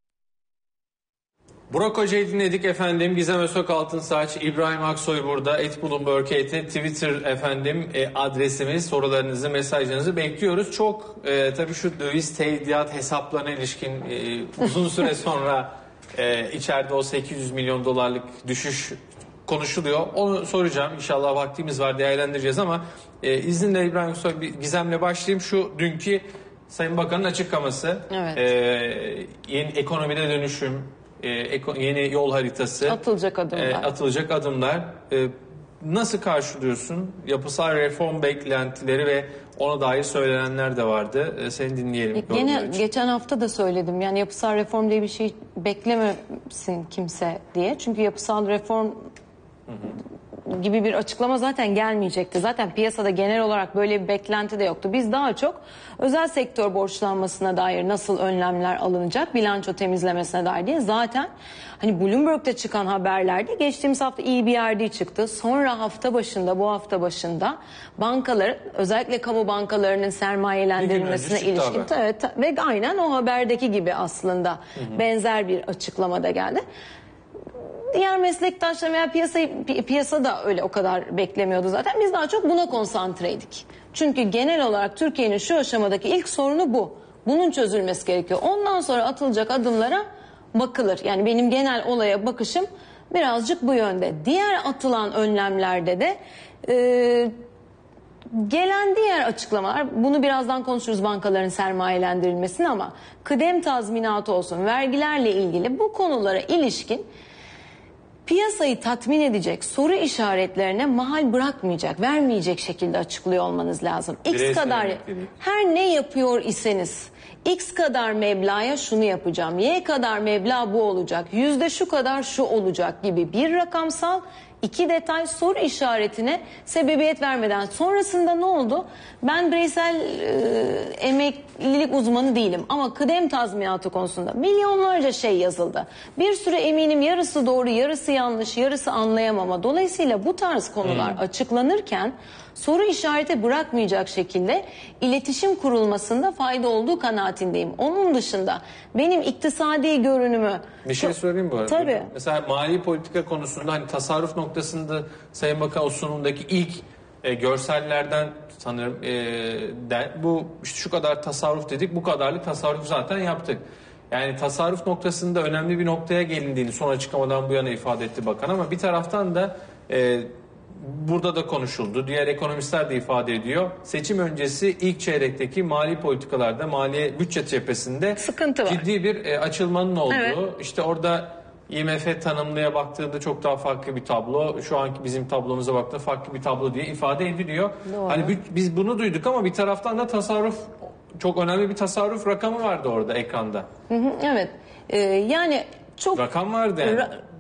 S1: Burak Hoca'yı dinledik efendim. Gizem Öztok Altınsaç, İbrahim Aksoy burada. Et Bloomberg eti Twitter efendim e, adresimiz. Sorularınızı, mesajlarınızı bekliyoruz. Çok e, tabii şu döviz tevdiat hesaplarına ilişkin e, uzun süre sonra e, içeride o sekiz yüz milyon dolarlık düşüş konuşuluyor. Onu soracağım. İnşallah vaktimiz var, değerlendireceğiz ama e, izninle İbrahim Aksoy, bir Gizem'le başlayayım. Şu dünkü Sayın Bakan'ın açıklaması.
S4: Evet.
S1: E, yeni ekonomide dönüşüm, Ee, yeni yol haritası,
S4: atılacak adımlar.
S1: E, atılacak adımlar. E, nasıl karşılıyorsun? Yapısal reform beklentileri ve ona dair söylenenler de vardı. E, seni dinleyelim.
S4: E, gene geçen hafta da söyledim. Yani yapısal reform diye bir şey beklemesin kimse diye. Çünkü yapısal reform hı hı. gibi bir açıklama zaten gelmeyecekti. Zaten piyasada genel olarak böyle bir beklenti de yoktu. Biz daha çok özel sektör borçlanmasına dair nasıl önlemler alınacak, bilanço temizlemesine dair diye zaten hani Bloomberg'de çıkan haberlerde geçtiğimiz hafta E B R D çıktı. Sonra hafta başında, bu hafta başında bankaların, özellikle kamu bankalarının sermayelendirilmesine ilişkin evet, ve aynen o haberdeki gibi aslında hı hı. benzer bir açıklama da geldi. Diğer meslektaşlar veya piyasayı, pi piyasa da öyle o kadar beklemiyordu zaten. Biz daha çok buna konsantreydik. Çünkü genel olarak Türkiye'nin şu aşamadaki ilk sorunu bu. Bunun çözülmesi gerekiyor. Ondan sonra atılacak adımlara bakılır. Yani benim genel olaya bakışım birazcık bu yönde. Diğer atılan önlemlerde de e, gelen diğer açıklamalar, bunu birazdan konuşuruz bankaların sermayelendirilmesini ama kıdem tazminatı olsun, vergilerle ilgili bu konulara ilişkin piyasayı tatmin edecek soru işaretlerine mahal bırakmayacak, vermeyecek şekilde açıklıyor olmanız lazım. X kadar her ne yapıyor iseniz X kadar meblağa şunu yapacağım, Y kadar meblağ bu olacak, yüzde şu kadar şu olacak gibi bir rakamsal iki detay soru işaretine sebebiyet vermeden sonrasında ne oldu? Ben bireysel e, emeklilik uzmanı değilim ama kıdem tazminatı konusunda milyonlarca şey yazıldı. Bir süre eminim yarısı doğru, yarısı yanlış, yarısı anlayamama. Dolayısıyla bu tarz konular hmm. açıklanırken soru işareti bırakmayacak şekilde iletişim kurulmasında fayda olduğu kanaatindeyim. Onun dışında benim iktisadi görünümü...
S1: Bir şey söyleyeyim mi bu arada?
S4: Tabii.
S1: Mesela mali politika konusunda hani tasarruf noktasında Sayın Bakan o sunumdaki ilk e, görsellerden sanırım e, de, bu işte şu kadar tasarruf dedik, bu kadarlık tasarruf zaten yaptık. Yani tasarruf noktasında önemli bir noktaya gelindiğini son açıklamadan bu yana ifade etti Bakan ama bir taraftan da e, burada da konuşuldu. Diğer ekonomistler de ifade ediyor. Seçim öncesi ilk çeyrekteki mali politikalarda, maliye bütçe cephesinde
S4: sıkıntı var.
S1: Ciddi bir e, açılmanın olduğu.
S4: Evet.
S1: İşte orada I M F tanımlıya baktığında çok daha farklı bir tablo. Şu anki bizim tablomuza baktığında farklı bir tablo diye ifade ediliyor.
S4: Doğru.
S1: Hani biz bunu duyduk ama bir taraftan da tasarruf, çok önemli bir tasarruf rakamı vardı orada ekranda.
S4: Hı hı, evet. Ee, yani çok...
S1: Rakam vardı yani. Ra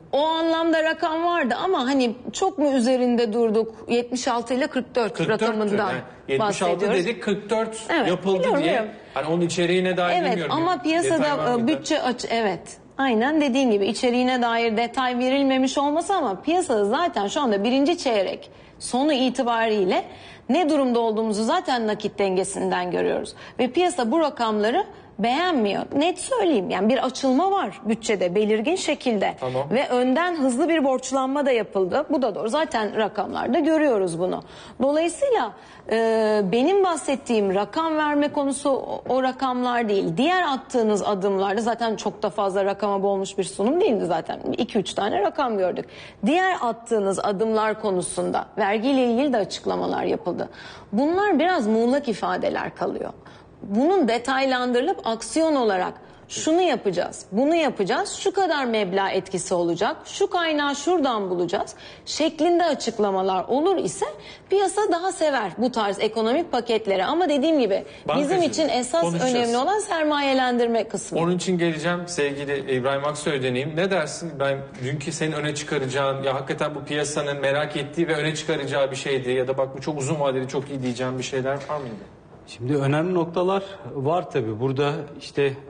S4: O anlamda rakam vardı ama hani çok mu üzerinde durduk? yetmiş altı ile kırk dört,
S1: kırk dört
S4: rakamından
S1: yani yetmiş altı
S4: bahsediyoruz.
S1: dedik, kırk dört
S4: Evet,
S1: yapıldı
S4: biliyorum,
S1: diye.
S4: biliyorum.
S1: Hani onun içeriğine dair
S4: Evet
S1: bilmiyorum.
S4: ama
S1: Detay var
S4: piyasada
S1: mıydı?
S4: bütçe aç evet. Aynen dediğin gibi içeriğine dair detay verilmemiş olması ama piyasada zaten şu anda birinci çeyrek sonu itibariyle ne durumda olduğumuzu zaten nakit dengesinden görüyoruz. Ve piyasa bu rakamları beğenmiyor. Net söyleyeyim yani bir açılma var bütçede belirgin şekilde.
S1: Tamam.
S4: Ve önden hızlı bir borçlanma da yapıldı. Bu da doğru. Zaten rakamlarda görüyoruz bunu. Dolayısıyla e, benim bahsettiğim rakam verme konusu o, o rakamlar değil. Diğer attığınız adımlarda zaten çok da fazla rakama boğulmuş bir sunum değildi zaten. iki üç tane rakam gördük. Diğer attığınız adımlar konusunda vergiyle ilgili de açıklamalar yapıldı. Bunlar biraz muğlak ifadeler kalıyor. Bunun detaylandırılıp aksiyon olarak şunu yapacağız, bunu yapacağız, şu kadar meblağ etkisi olacak, şu kaynağı şuradan bulacağız şeklinde açıklamalar olur ise piyasa daha sever bu tarz ekonomik paketleri. Ama dediğim gibi
S1: Bankacılık,
S4: bizim için esas
S1: konuşacağız.
S4: önemli olan sermayelendirme kısmı.
S1: Onun için geleceğim sevgili İbrahim Aksoy'a döneyim. Ne dersin? Ben dünkü senin öne çıkaracağın, ya hakikaten bu piyasanın merak ettiği ve öne çıkaracağı bir şeydi ya da bak bu çok uzun vadeli çok iyi diyeceğim bir şeyler var mıydı?
S3: Şimdi önemli noktalar var tabii. Burada işte e,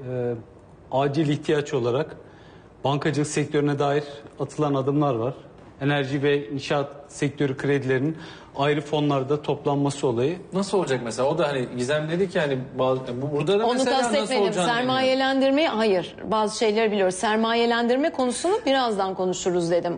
S3: acil ihtiyaç olarak bankacılık sektörüne dair atılan adımlar var. Enerji ve inşaat sektörü kredilerinin ayrı fonlarda toplanması olayı.
S1: Nasıl olacak mesela? O da hani Gizem dedi ki hani bazı, bu- burada da
S4: Onu
S1: mesela nasıl
S4: kastetmedim.
S1: olacağını bilmiyorum.
S4: Sermayelendirmeyi hayır. Bazı şeyleri biliyoruz. Sermayelendirme konusunu birazdan konuşuruz dedim.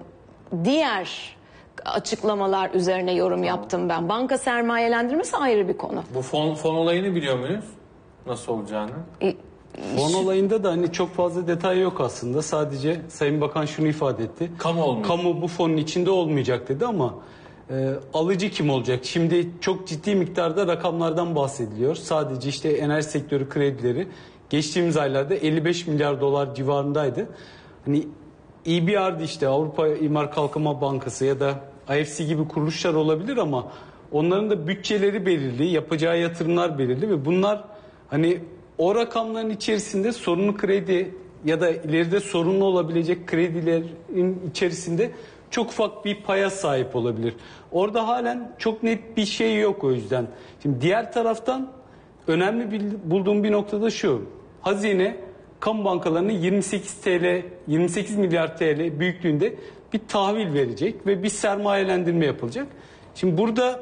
S4: Diğer açıklamalar üzerine yorum yaptım ben. Banka sermayelendirmesi ayrı bir konu.
S1: Bu fon, fon olayını biliyor muyuz? Nasıl olacağını?
S4: E,
S3: Fon olayında da hani çok fazla detay yok aslında. Sadece Sayın Bakan şunu ifade etti.
S1: Kamu olmayacak.
S3: Kamu bu fonun içinde olmayacak dedi ama e, alıcı kim olacak? Şimdi çok ciddi miktarda rakamlardan bahsediliyor. Sadece işte enerji sektörü kredileri geçtiğimiz aylarda elli beş milyar dolar civarındaydı. Hani E B R'di işte Avrupa İmar Kalkınma Bankası ya da I F C gibi kuruluşlar olabilir ama onların da bütçeleri belirli, yapacağı yatırımlar belirli ve bunlar hani o rakamların içerisinde sorunlu kredi ya da ileride sorunlu olabilecek kredilerin içerisinde çok ufak bir paya sahip olabilir. Orada halen çok net bir şey yok o yüzden. Şimdi diğer taraftan önemli bulduğum bir noktada şu. Hazine kamu bankalarına yirmi sekiz TL, yirmi sekiz milyar T L büyüklüğünde bir tahvil verecek ve bir sermayelendirme yapılacak. Şimdi burada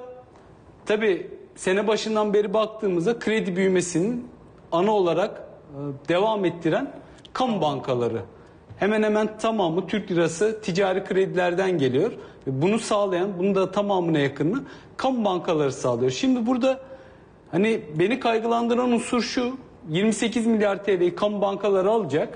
S3: tabii sene başından beri baktığımızda kredi büyümesinin ana olarak devam ettiren kamu bankaları. Hemen hemen tamamı Türk lirası ticari kredilerden geliyor. Bunu sağlayan, bunu da tamamına yakınını kamu bankaları sağlıyor. Şimdi burada hani beni kaygılandıran unsur şu. yirmi sekiz milyar T L'yi kamu bankaları alacak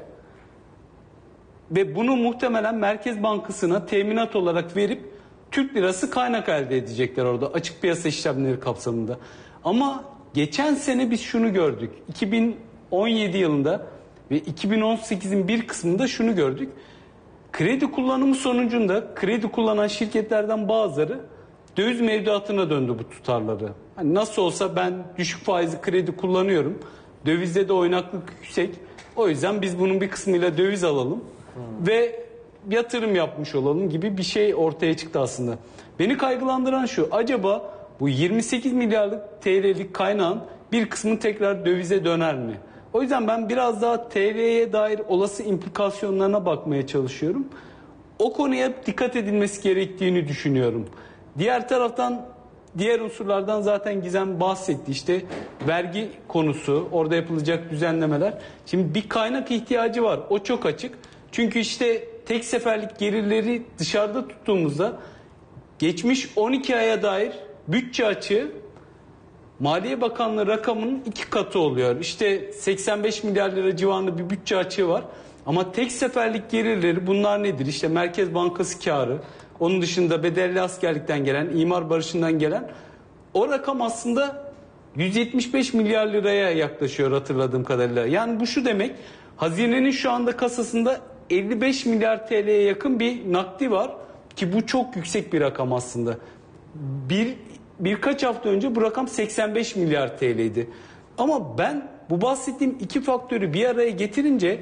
S3: ve bunu muhtemelen Merkez Bankası'na teminat olarak verip Türk lirası kaynak elde edecekler orada açık piyasa işlemleri kapsamında. Ama geçen sene biz şunu gördük. iki bin on yedi yılında ve iki bin on sekizin bir kısmında şunu gördük. Kredi kullanımı sonucunda kredi kullanan şirketlerden bazıları döviz mevduatına döndü bu tutarları. Hani nasıl olsa ben düşük faizli kredi kullanıyorum. Dövizde de oynaklık yüksek. O yüzden biz bunun bir kısmıyla döviz alalım hmm. ve yatırım yapmış olalım gibi bir şey ortaya çıktı aslında. Beni kaygılandıran şu. Acaba bu yirmi sekiz milyarlık T L'lik kaynağın bir kısmı tekrar dövize döner mi? O yüzden ben biraz daha T L'ye dair olası implikasyonlarına bakmaya çalışıyorum. O konuya dikkat edilmesi gerektiğini düşünüyorum. Diğer taraftan diğer unsurlardan zaten Gizem bahsetti. İşte vergi konusu, orada yapılacak düzenlemeler. Şimdi bir kaynak ihtiyacı var. O çok açık. Çünkü işte tek seferlik gelirleri dışarıda tuttuğumuzda geçmiş on iki aya dair bütçe açığı Maliye Bakanlığı rakamının iki katı oluyor. İşte seksen beş milyar lira civarında bir bütçe açığı var. Ama tek seferlik gelirleri bunlar nedir? İşte Merkez Bankası karı, onun dışında bedelli askerlikten gelen, imar barışından gelen o rakam aslında yüz yetmiş beş milyar liraya yaklaşıyor hatırladığım kadarıyla. Yani bu şu demek, hazinenin şu anda kasasında elli beş milyar T L'ye yakın bir nakdi var ki bu çok yüksek bir rakam aslında. Bir birkaç hafta önce bu rakam seksen beş milyar T L'ydi. Ama ben bu bahsettiğim iki faktörü bir araya getirince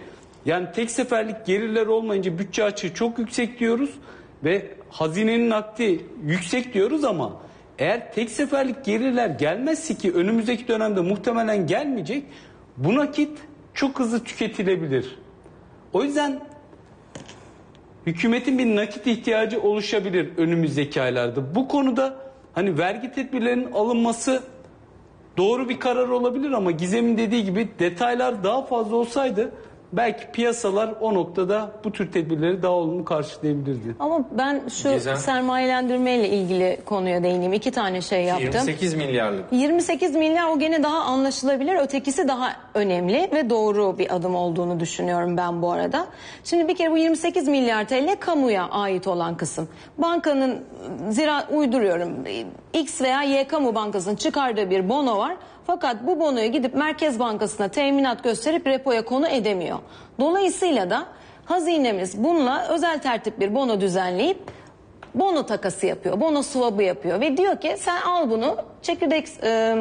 S3: Yani tek seferlik gelirler olmayınca bütçe açığı çok yüksek diyoruz ve hazinenin nakdi yüksek diyoruz ama eğer tek seferlik gelirler gelmezse, ki önümüzdeki dönemde muhtemelen gelmeyecek, bu nakit çok hızlı tüketilebilir. O yüzden hükümetin bir nakit ihtiyacı oluşabilir önümüzdeki aylarda. Bu konuda hani vergi tedbirlerinin alınması doğru bir karar olabilir ama Gizem'in dediği gibi detaylar daha fazla olsaydı belki piyasalar o noktada bu tür tedbirleri daha olumlu karşılayabilirdi.
S4: Ama ben şu
S1: Gizem.
S4: sermayelendirme ile ilgili konuya değineyim. İki tane şey yaptım.
S1: yirmi sekiz milyarlık.
S4: yirmi sekiz milyar o gene daha anlaşılabilir. Ötekisi daha önemli ve doğru bir adım olduğunu düşünüyorum ben bu arada. Şimdi bir kere bu yirmi sekiz milyar T L kamuya ait olan kısım. Bankanın, zira uyduruyorum, X veya Y kamu bankasının çıkardığı bir bono var. Fakat bu bonoyu gidip Merkez Bankası'na teminat gösterip repoya konu edemiyor. Dolayısıyla da hazinemiz bununla özel tertip bir bono düzenleyip bono takası yapıyor. Bono swap'ı yapıyor ve diyor ki sen al bunu, çekirdek e,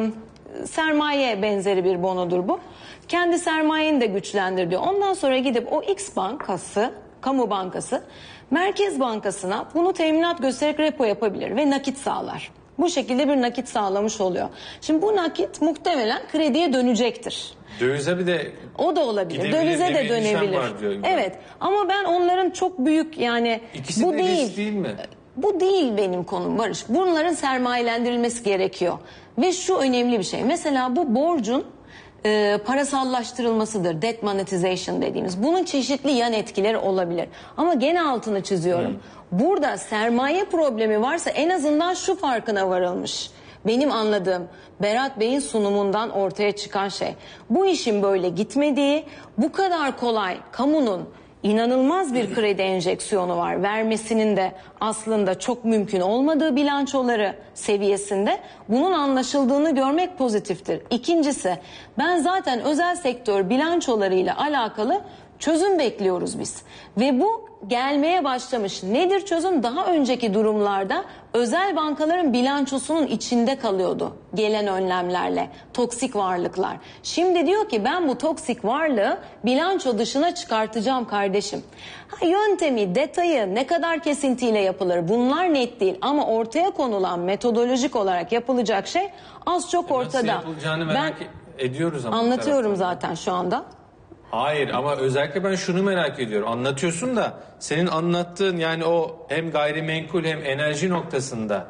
S4: sermaye benzeri bir bonodur bu. Kendi sermayeni de güçlendir diyor. Ondan sonra gidip o X bankası, kamu bankası Merkez Bankası'na bunu teminat göstererek repo yapabilir ve nakit sağlar. Bu şekilde bir nakit sağlamış oluyor. Şimdi bu nakit muhtemelen krediye dönecektir.
S1: Dövize bir de
S4: o da olabilir.
S1: gidebilir,
S4: Dövize de
S1: emeğe düşen
S4: dönebilir.
S1: var diyor.
S4: Evet ama ben onların çok büyük, yani
S1: İkisi
S4: bu
S1: de
S4: değil.
S1: risk değil mi?
S4: Bu değil benim konum Barış. Bunların sermayelendirilmesi gerekiyor. Ve şu önemli bir şey. Mesela bu borcun e, parasallaştırılmasıdır. Debt monetization dediğimiz. Bunun çeşitli yan etkileri olabilir. Ama gene altını çiziyorum. Hmm. Burada sermaye problemi varsa en azından şu farkına varılmış. Benim anladığım Berat Bey'in sunumundan ortaya çıkan şey. Bu işin böyle gitmediği, bu kadar kolay kamunun inanılmaz bir kredi enjeksiyonu var. Vermesinin de aslında çok mümkün olmadığı bilançoları seviyesinde, bunun anlaşıldığını görmek pozitiftir. İkincisi, ben zaten özel sektör bilançolarıyla alakalı çözüm bekliyoruz biz. Ve bu gelmeye başlamış. Nedir çözüm? Daha önceki durumlarda özel bankaların bilançosunun içinde kalıyordu gelen önlemlerle. Toksik varlıklar. Şimdi diyor ki ben bu toksik varlığı bilanço dışına çıkartacağım kardeşim. Ha, yöntemi, detayı, ne kadar kesintiyle yapılır bunlar net değil. Ama ortaya konulan metodolojik olarak yapılacak şey az çok ortada.
S1: Nasıl yapılacağını merak
S4: ben
S1: ediyoruz ama.
S4: Anlatıyorum zaten şu anda.
S1: Hayır ama özellikle ben şunu merak ediyorum. Anlatıyorsun da senin anlattığın, yani o hem gayrimenkul hem enerji noktasında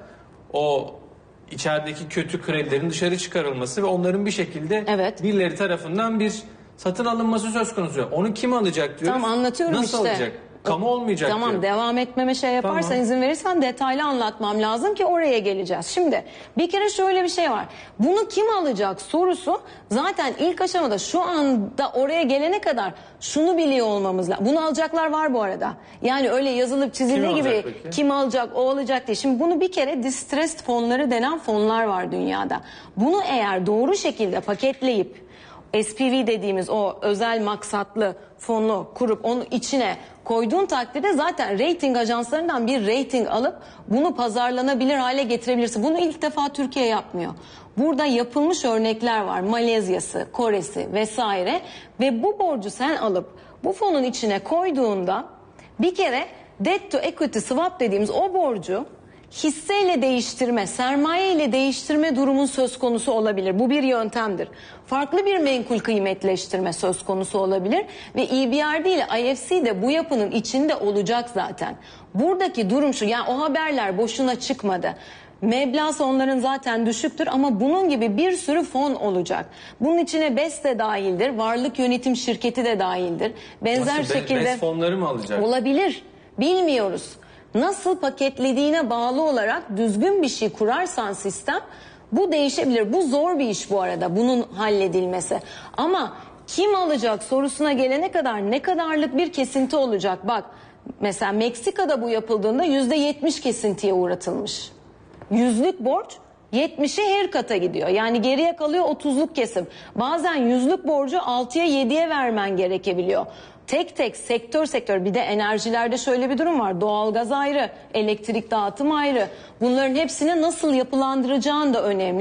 S1: o içerideki kötü kredilerin dışarı çıkarılması ve onların bir şekilde
S4: evet.
S1: birileri tarafından bir satın alınması söz konusu. Onu kim alacak diyoruz.
S4: Tamam, anlatıyorum
S1: Nasıl
S4: işte.
S1: alacak? Kamu olmayacak
S4: Tamam
S1: diyor.
S4: Devam etmeme şey yaparsan, tamam. izin verirsen detaylı anlatmam lazım ki oraya geleceğiz. Şimdi bir kere şöyle bir şey var. Bunu kim alacak sorusu zaten ilk aşamada, şu anda oraya gelene kadar şunu biliyor olmamız lazım. Bunu alacaklar var bu arada. Yani öyle yazılıp çizildiği gibi
S1: peki?
S4: Kim alacak, o alacak diye. Şimdi bunu bir kere distressed fonları denen fonlar var dünyada. Bunu eğer doğru şekilde paketleyip S P V dediğimiz o özel maksatlı fonu kurup onun içine koyduğun takdirde zaten rating ajanslarından bir rating alıp bunu pazarlanabilir hale getirebilirsin. Bunu ilk defa Türkiye yapmıyor. Burada yapılmış örnekler var. Malezya'sı, Kore'si vesaire ve bu borcu sen alıp bu fonun içine koyduğunda bir kere debt to equity swap dediğimiz o borcu hisseyle değiştirme, sermaye ile değiştirme durumun söz konusu olabilir. Bu bir yöntemdir. Farklı bir menkul kıymetleştirme söz konusu olabilir ve E B R D ile I F C de bu yapının içinde olacak zaten. Buradaki durum şu, yani o haberler boşuna çıkmadı. Meblası onların zaten düşüktür ama bunun gibi bir sürü fon olacak. Bunun içine B E S de dahildir, varlık yönetim şirketi de dahildir. Benzer
S1: Nasıl,
S4: şekilde
S1: B E S fonları mı alacak?
S4: Olabilir, bilmiyoruz. Nasıl paketlediğine bağlı olarak düzgün bir şey kurarsan sistem, bu değişebilir. Bu zor bir iş bu arada, bunun halledilmesi. Ama kim alacak sorusuna gelene kadar ne kadarlık bir kesinti olacak? Bak mesela Meksika'da bu yapıldığında yüzde yetmiş kesintiye uğratılmış. Yüzlük borç yetmişe haircut'a gidiyor. Yani geriye kalıyor otuzluk kesim. Bazen yüzlük borcu altıya yediye vermen gerekebiliyor. Tek tek sektör sektör, bir de enerjilerde şöyle bir durum var. Doğalgaz ayrı, elektrik dağıtım ayrı. Bunların hepsini nasıl yapılandıracağın da önemli.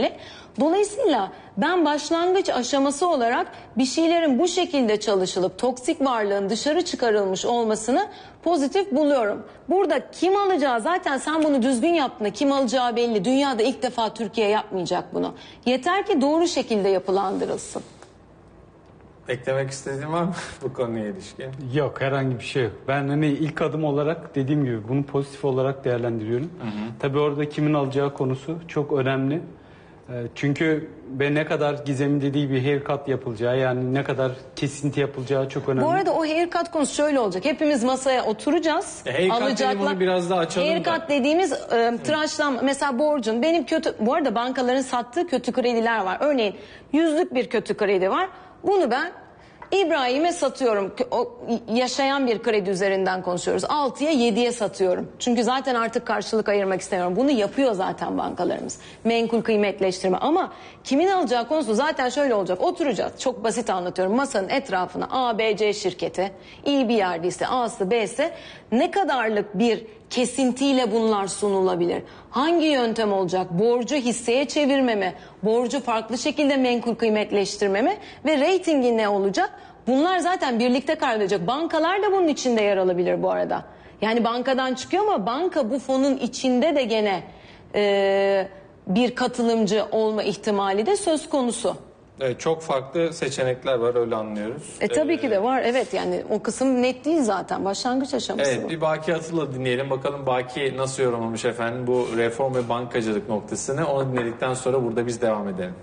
S4: Dolayısıyla ben başlangıç aşaması olarak bir şeylerin bu şekilde çalışılıp toksik varlığın dışarı çıkarılmış olmasını pozitif buluyorum. Burada kim alacağı, zaten sen bunu düzgün yaptığında kim alacağı belli. Dünyada ilk defa Türkiye yapmayacak bunu. Yeter ki doğru şekilde yapılandırılsın.
S1: Eklemek istediğin var mı bu konuya ilişkin?
S3: Yok, herhangi bir şey yok. Ben hani ilk adım olarak dediğim gibi bunu pozitif olarak değerlendiriyorum. Hı hı. Tabii orada kimin alacağı konusu çok önemli. Çünkü ve ne kadar Gizem'in dediği bir haircut yapılacağı, yani ne kadar kesinti yapılacağı çok önemli.
S4: Bu arada o haircut konusu şöyle olacak. Hepimiz masaya oturacağız.
S1: E, haircut dedim, onu biraz daha açalım
S4: haircut
S1: da.
S4: dediğimiz e, tıraşlanma. Mesela borcun benim kötü, bu arada bankaların sattığı kötü krediler var. Örneğin yüzlük bir kötü kredi var. Bunu ben İbrahim'e satıyorum. O yaşayan bir kredi üzerinden konuşuyoruz. altıya yediye satıyorum. Çünkü zaten artık karşılık ayırmak istemiyorum. Bunu yapıyor zaten bankalarımız. Menkul kıymetleştirme. Ama kimin alacağı konusu zaten şöyle olacak. Oturacağız. Çok basit anlatıyorum. Masanın etrafına A, B, C şirketi, iyi bir yerdeyse A'sı, B'si ne kadarlık bir kesintiyle bunlar sunulabilir? Hangi yöntem olacak? Borcu hisseye çevirme mi? Borcu farklı şekilde menkul kıymetleştirme mi? Ve reytingi ne olacak? Bunlar zaten birlikte kaydedecek. Bankalar da bunun içinde yer alabilir bu arada. Yani bankadan çıkıyor ama banka bu fonun içinde de gene e, bir katılımcı olma ihtimali de söz konusu.
S1: Evet, çok farklı seçenekler var, öyle anlıyoruz.
S4: E tabii ee, ki de var, evet, yani o kısım net değil zaten, başlangıç aşaması.
S1: Evet,
S4: bu.
S1: bir Baki Atıl'la dinleyelim bakalım Baki nasıl yorumlamış efendim bu reform ve bankacılık noktasını. Onu dinledikten sonra burada biz devam edelim.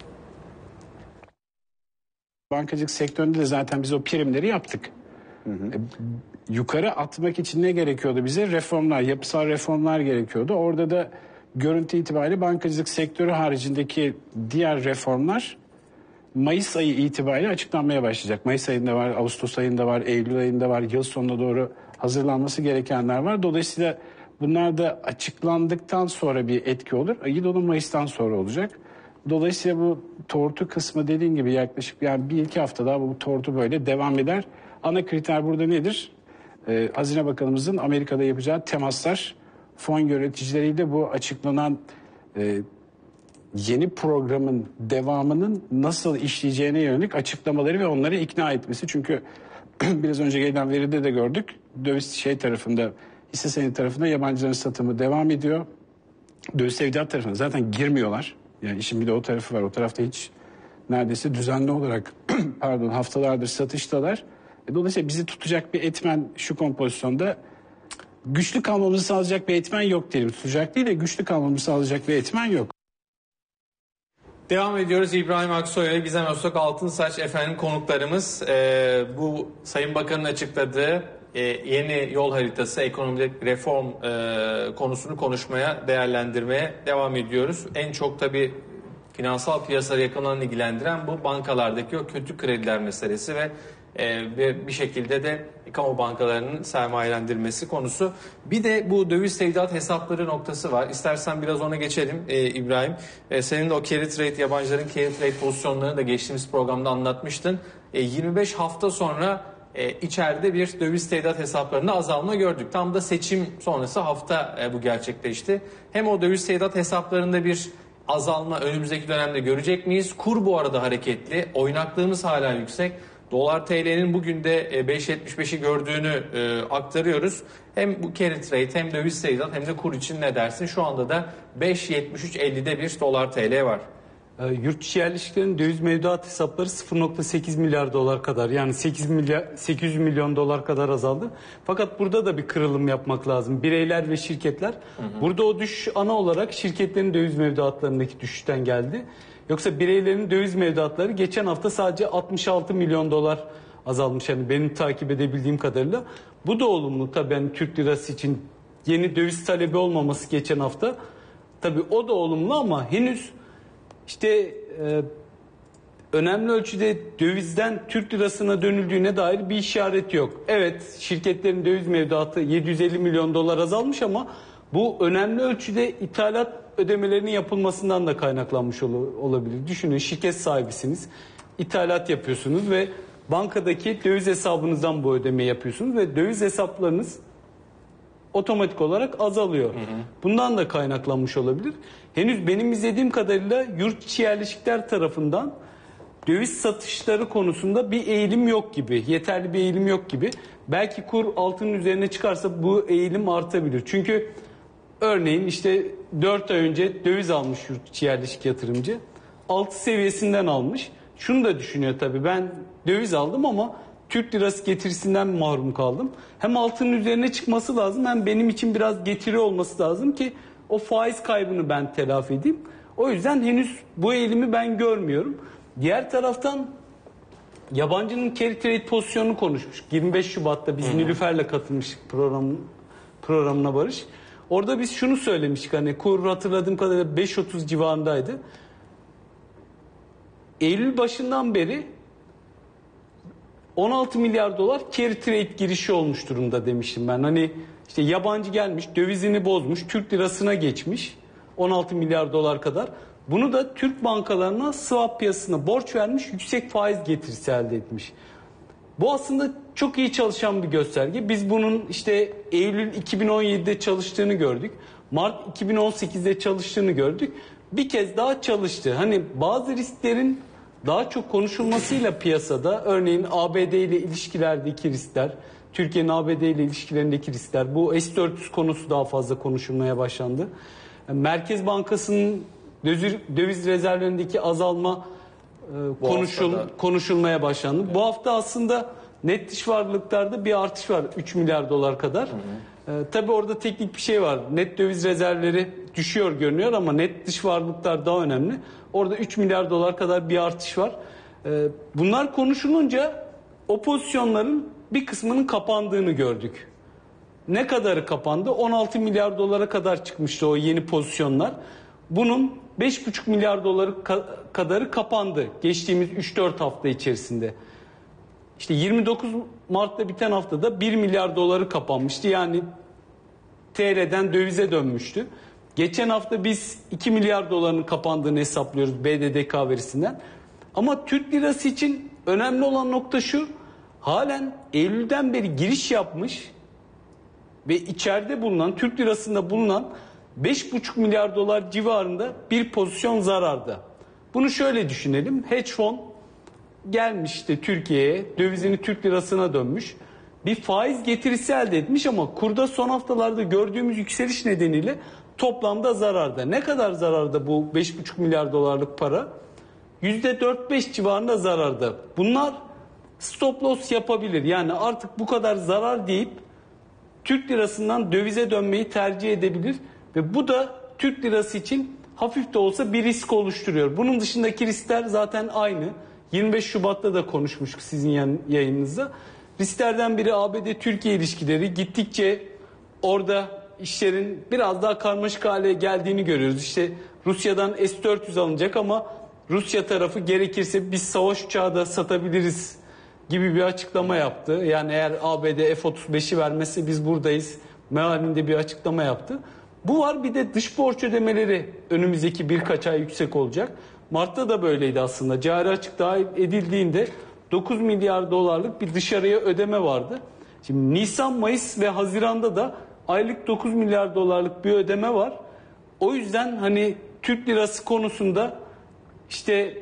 S6: Bankacılık sektöründe de zaten biz o primleri yaptık. Hı hı. E, yukarı atmak için ne gerekiyordu bize? Reformlar, yapısal reformlar gerekiyordu. Orada da görüntü itibariyle bankacılık sektörü haricindeki diğer reformlar Mayıs ayı itibariyle açıklanmaya başlayacak. Mayıs ayında var, Ağustos ayında var, Eylül ayında var, yıl sonuna doğru hazırlanması gerekenler var. Dolayısıyla bunlar da açıklandıktan sonra bir etki olur. İyi de onun Mayıs'tan sonra olacak. Dolayısıyla bu tortu kısmı dediğin gibi yaklaşık yani bir iki hafta daha bu tortu böyle devam eder. Ana kriter burada nedir? Ee, Hazine Bakanımızın Amerika'da yapacağı temaslar, fon yöneticileriyle bu açıklanan e, yeni programın devamının nasıl işleyeceğine yönelik açıklamaları ve onları ikna etmesi. Çünkü biraz önce gelen veride de gördük. Döviz şey tarafında, hisse senedi tarafında yabancıların satımı devam ediyor. Döviz tevdiat tarafına zaten girmiyorlar. Yani işin bir de o tarafı var. O tarafta hiç neredeyse düzenli olarak pardon haftalardır satıştalar. E, dolayısıyla bizi tutacak bir etmen şu kompozisyonda güçlü kalmamızı sağlayacak bir etmen yok diyelim. Tutacak değil de güçlü kalmamızı sağlayacak bir etmen yok.
S1: Devam ediyoruz. İbrahim Aksoy ve Gizem Öztok Altınsaç efendim konuklarımız. Ee, bu Sayın Bakan'ın açıkladığı e, yeni yol haritası, ekonomik reform e, konusunu konuşmaya, değerlendirmeye devam ediyoruz. En çok tabii finansal piyasaları yakından ilgilendiren bu bankalardaki o kötü krediler meselesi ve e, ve bir şekilde de kamu bankalarının sermayelendirmesi konusu. Bir de bu döviz tevdiat hesapları noktası var. İstersen biraz ona geçelim e, İbrahim. E, senin de o carry trade, yabancıların carry trade pozisyonlarını da geçtiğimiz programda anlatmıştın. E, yirmi beş hafta sonra e, içeride bir döviz tevdiat hesaplarında azalma gördük. Tam da seçim sonrası hafta e, bu gerçekleşti. Hem o döviz tevdiat hesaplarında bir azalma önümüzdeki dönemde görecek miyiz? Kur bu arada hareketli. Oynaklığımız hala yüksek. Dolar T L'nin bugün de beş yetmiş beşi gördüğünü e, aktarıyoruz. Hem bu carry trade hem döviz tevdiat hem de kur için ne dersin? Şu anda da beş yetmiş üç ellide bir dolar T L var.
S3: E, yurt dışı yerleşiklerin döviz mevduat hesapları sıfır nokta sekiz milyar dolar kadar, yani sekiz milyar sekiz yüz milyon dolar kadar azaldı. Fakat burada da bir kırılım yapmak lazım. Bireyler ve şirketler. Hı hı. Burada o düşüş ana olarak şirketlerin döviz mevduatlarındaki düşüşten geldi. Yoksa bireylerin döviz mevduatları geçen hafta sadece altmış altı milyon dolar azalmış. Yani benim takip edebildiğim kadarıyla. Bu da olumlu tabii, yani Türk lirası için yeni döviz talebi olmaması geçen hafta. Tabii o da olumlu ama henüz işte e, önemli ölçüde dövizden Türk lirasına dönüldüğüne dair bir işaret yok. Evet, şirketlerin döviz mevduatı yedi yüz elli milyon dolar azalmış ama bu önemli ölçüde ithalat ödemelerinin yapılmasından da kaynaklanmış olabilir. Düşünün, şirket sahibisiniz, ithalat yapıyorsunuz ve bankadaki döviz hesabınızdan bu ödemeyi yapıyorsunuz ve döviz hesaplarınız otomatik olarak azalıyor. Hı hı. Bundan da kaynaklanmış olabilir. Henüz benim izlediğim kadarıyla yurt içi yerleşikler tarafından döviz satışları konusunda bir eğilim yok gibi. Yeterli bir eğilim yok gibi. Belki kur altının üzerine çıkarsa bu eğilim artabilir. Çünkü örneğin işte dört ay önce döviz almış yurt içi yerleşik yatırımcı. altı seviyesinden almış. Şunu da düşünüyor tabii, ben döviz aldım ama Türk lirası getirisinden mahrum kaldım. Hem altının üzerine çıkması lazım, hem benim için biraz getiri olması lazım ki o faiz kaybını ben telafi edeyim. O yüzden henüz bu eğilimi ben görmüyorum. Diğer taraftan yabancının carry trade pozisyonunu konuşmuş. yirmi beş Şubat'ta biz Nilüfer'le katılmıştık program, programına Barış. Orada biz şunu söylemiştik, hani kur hatırladığım kadarıyla beş otuz civarındaydı. Eylül başından beri on altı milyar dolar carry trade girişi olmuş durumda demiştim ben. Hani işte yabancı gelmiş, dövizini bozmuş, Türk lirasına geçmiş on altı milyar dolar kadar. Bunu da Türk bankalarına swap piyasasına borç vermiş, yüksek faiz getirisi elde etmiş. Bu aslında çok iyi çalışan bir gösterge. Biz bunun işte Eylül iki bin on yedide çalıştığını gördük. Mart iki bin on sekizde çalıştığını gördük. Bir kez daha çalıştı. Hani bazı risklerin daha çok konuşulmasıyla piyasada, örneğin A B D ile ilişkilerdeki riskler, Türkiye'nin A B D ile ilişkilerindeki riskler, bu S dört yüz konusu daha fazla konuşulmaya başlandı. Merkez Bankası'nın döviz rezervlerindeki azalma e, konuşul, konuşulmaya başlandı. Evet. Bu hafta aslında net dış varlıklarda bir artış var, üç milyar dolar kadar. Hı hı. E, tabii orada teknik bir şey var. Net döviz rezervleri düşüyor görünüyor ama net dış varlıklar daha önemli. Orada üç milyar dolar kadar bir artış var. E, bunlar konuşulunca o pozisyonların bir kısmının kapandığını gördük. Ne kadarı kapandı? on altı milyar dolara kadar çıkmıştı o yeni pozisyonlar. Bunun beş buçuk milyar doları ka- kadarı kapandı geçtiğimiz üç dört hafta içerisinde. İşte yirmi dokuz Mart'ta biten haftada bir milyar doları kapanmıştı. Yani T L'den dövize dönmüştü. Geçen hafta biz iki milyar dolarının kapandığını hesaplıyoruz B D D K verisinden. Ama Türk lirası için önemli olan nokta şu: halen Eylül'den beri giriş yapmış ve içeride bulunan, Türk lirasında bulunan beş buçuk milyar dolar civarında bir pozisyon zararda. Bunu şöyle düşünelim. Hedge fon gelmişti Türkiye'ye, dövizini Türk lirasına dönmüş. Bir faiz getirisi elde etmiş ama kurda son haftalarda gördüğümüz yükseliş nedeniyle toplamda zararda. Ne kadar zararda bu beş buçuk milyar dolarlık para? yüzde dört beş civarında zararda. Bunlar stop loss yapabilir. Yani artık bu kadar zarar deyip Türk lirasından dövize dönmeyi tercih edebilir. Ve bu da Türk lirası için hafif de olsa bir risk oluşturuyor. Bunun dışındaki riskler zaten aynı. yirmi beş Şubat'ta da konuşmuştuk sizin yayınınızda. Risklerden biri A B D-Türkiye ilişkileri. Gittikçe orada işlerin biraz daha karmaşık hale geldiğini görüyoruz. İşte Rusya'dan S dört yüz alınacak ama Rusya tarafı gerekirse biz savaş uçağı da satabiliriz gibi bir açıklama yaptı. Yani eğer A B D F otuz beşi vermezse biz buradayız mealinde bir açıklama yaptı. Bu var, bir de dış borç ödemeleri önümüzdeki birkaç ay yüksek olacak. Mart'ta da böyleydi aslında. Cari açık dahil edildiğinde dokuz milyar dolarlık bir dışarıya ödeme vardı. Şimdi Nisan, Mayıs ve Haziran'da da aylık dokuz milyar dolarlık bir ödeme var. O yüzden hani Türk lirası konusunda işte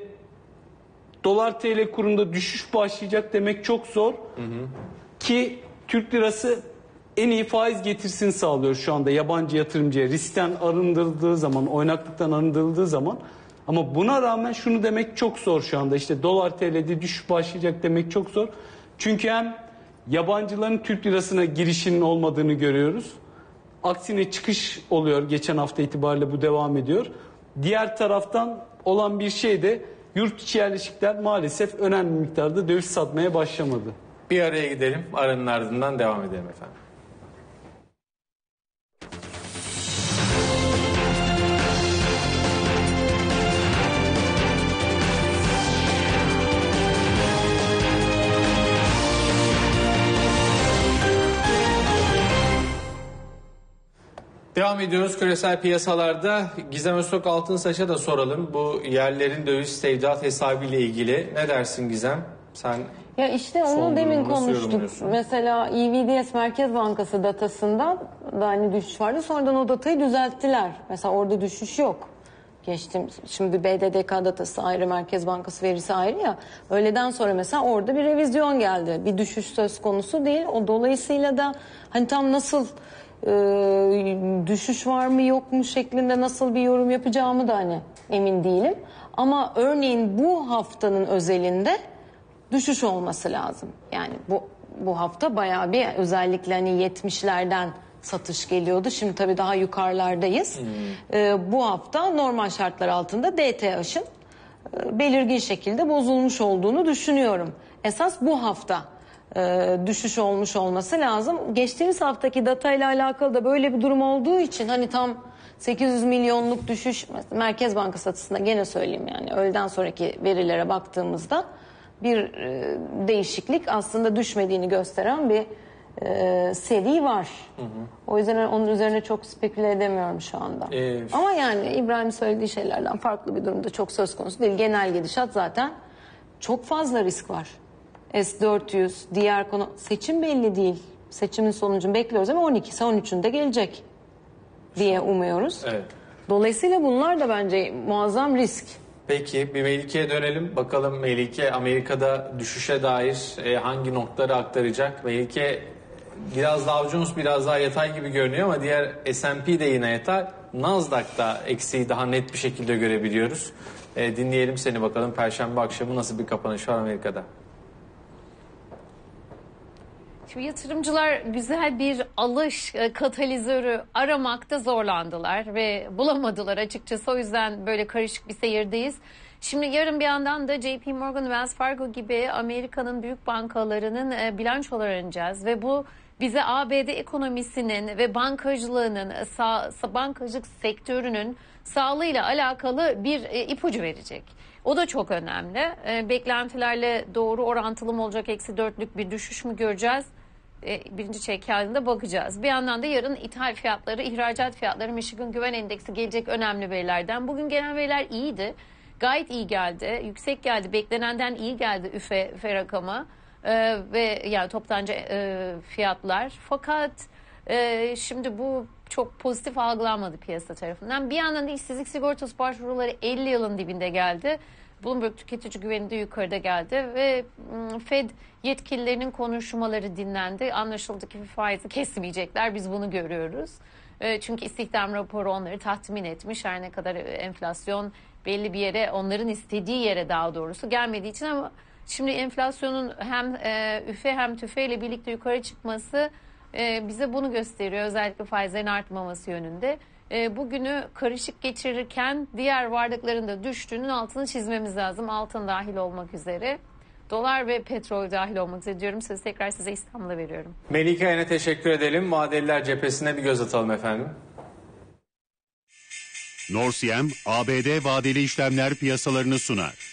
S3: dolar T L kurunda düşüş başlayacak demek çok zor. Hı hı. Ki Türk lirası en iyi faiz getirisini sağlıyor şu anda yabancı yatırımcıya. Riskten arındırıldığı zaman, oynaklıktan arındırıldığı zaman. Ama buna rağmen şunu demek çok zor şu anda. İşte dolar T L'de düşüş başlayacak demek çok zor. Çünkü hem yabancıların Türk lirasına girişinin olmadığını görüyoruz. Aksine çıkış oluyor. Geçen hafta itibariyle bu devam ediyor. Diğer taraftan olan bir şey de yurt içi yerleşikler maalesef önemli miktarda döviz satmaya başlamadı.
S1: Bir araya gidelim. Aranın ardından devam edelim efendim. Devam ediyoruz küresel piyasalarda. Gizem Öztok Altınsaç'a da soralım. Bu yerlerin döviz tevdiat hesabı ile ilgili ne dersin Gizem? Sen
S4: Ya işte onu
S1: Son
S4: demin
S1: durumu nasıl
S4: konuştuk.
S1: yorumluyorsun?
S4: Mesela E V D S Merkez Bankası datasından da hani düşüş vardı. Sonradan o datayı düzelttiler. Mesela orada düşüş yok. Geçtim. Şimdi B D D K datası ayrı, Merkez Bankası verisi ayrı ya. Öğleden sonra mesela orada bir revizyon geldi. Bir düşüş söz konusu değil. O dolayısıyla da hani tam nasıl e, düşüş var mı yok mu şeklinde nasıl bir yorum yapacağımı da hani emin değilim. Ama örneğin bu haftanın özelinde düşüş olması lazım. Yani bu bu hafta bayağı bir özellikle hani yetmişlerden satış geliyordu. Şimdi tabii daha yukarılardayız. Hmm. Ee, bu hafta normal şartlar altında D T H'ın e, belirgin şekilde bozulmuş olduğunu düşünüyorum. Esas bu hafta e, düşüş olmuş olması lazım. Geçtiğimiz haftaki datayla alakalı da böyle bir durum olduğu için hani tam sekiz yüz milyonluk düşüş Merkez Bankası açısından gene söyleyeyim yani öğleden sonraki verilere baktığımızda bir e, değişiklik aslında düşmediğini gösteren bir e, seri var. Hı hı. O yüzden onun üzerine çok speküle edemiyorum şu anda. Ee, Ama yani İbrahim söylediği şeylerden farklı bir durumda çok söz konusu değil. Genel gidişat zaten çok fazla risk var. S dört yüz, diğer konu seçim belli değil. Seçimin sonucunu bekliyoruz ama on ikisi on üçünde gelecek diye umuyoruz. Evet. Dolayısıyla bunlar da bence muazzam risk.
S1: Peki bir Melike'ye dönelim. Bakalım Melike Amerika'da düşüşe dair e, hangi notları aktaracak? Melike biraz Dow Jones biraz daha yatay gibi görünüyor ama diğer S and P de yine yatay. Nasdaq'ta eksiği daha net bir şekilde görebiliyoruz. E, dinleyelim seni bakalım Perşembe akşamı nasıl bir kapanış var Amerika'da?
S2: Şimdi yatırımcılar güzel bir alış katalizörü aramakta zorlandılar ve bulamadılar açıkçası. O yüzden böyle karışık bir seyirdeyiz. Şimdi yarın bir yandan da J P Morgan, Wells Fargo gibi Amerika'nın büyük bankalarının bilançoları öğreneceğiz ve bu bize A B D ekonomisinin ve bankacılığının, bankacılık sektörünün sağlığıyla alakalı bir ipucu verecek. O da çok önemli. Beklentilerle doğru orantılı mı olacak, eksi dörtlük bir düşüş mü göreceğiz? Birinci çeyrek halinde bakacağız. Bir yandan da yarın ithal fiyatları, ihracat fiyatları, Michigan Güven Endeksi gelecek önemli verilerden. Bugün gelen veriler iyiydi. Gayet iyi geldi. Yüksek geldi. Beklenenden iyi geldi üfe, üfe rakamı. Ee, ve yani toptancı e, fiyatlar. Fakat e, şimdi bu çok pozitif algılanmadı piyasa tarafından. Bir yandan da işsizlik sigortası başvuruları elli yılın dibinde geldi. Bloomberg tüketici güveni de yukarıda geldi ve Fed yetkililerinin konuşmaları dinlendi. Anlaşıldı ki faizi kesmeyecekler. Biz bunu görüyoruz. Çünkü istihdam raporu onları tatmin etmiş. Her ne kadar enflasyon belli bir yere, onların istediği yere daha doğrusu gelmediği için ama şimdi enflasyonun hem üfe hem tüfe ile birlikte yukarı çıkması bize bunu gösteriyor. Özellikle faizlerin artmaması yönünde. Bugünü karışık geçirirken diğer varlıkların da düştüğünün altını çizmemiz lazım. Altın dahil olmak üzere. Dolar ve petrol dahil olmak üzere diyorum. Sözü tekrar size İstanbul'a veriyorum.
S1: Melike Yen'e teşekkür edelim. Vadeliler cephesine bir göz atalım efendim.
S7: Norsiyem, A B D vadeli işlemler piyasalarını sunar.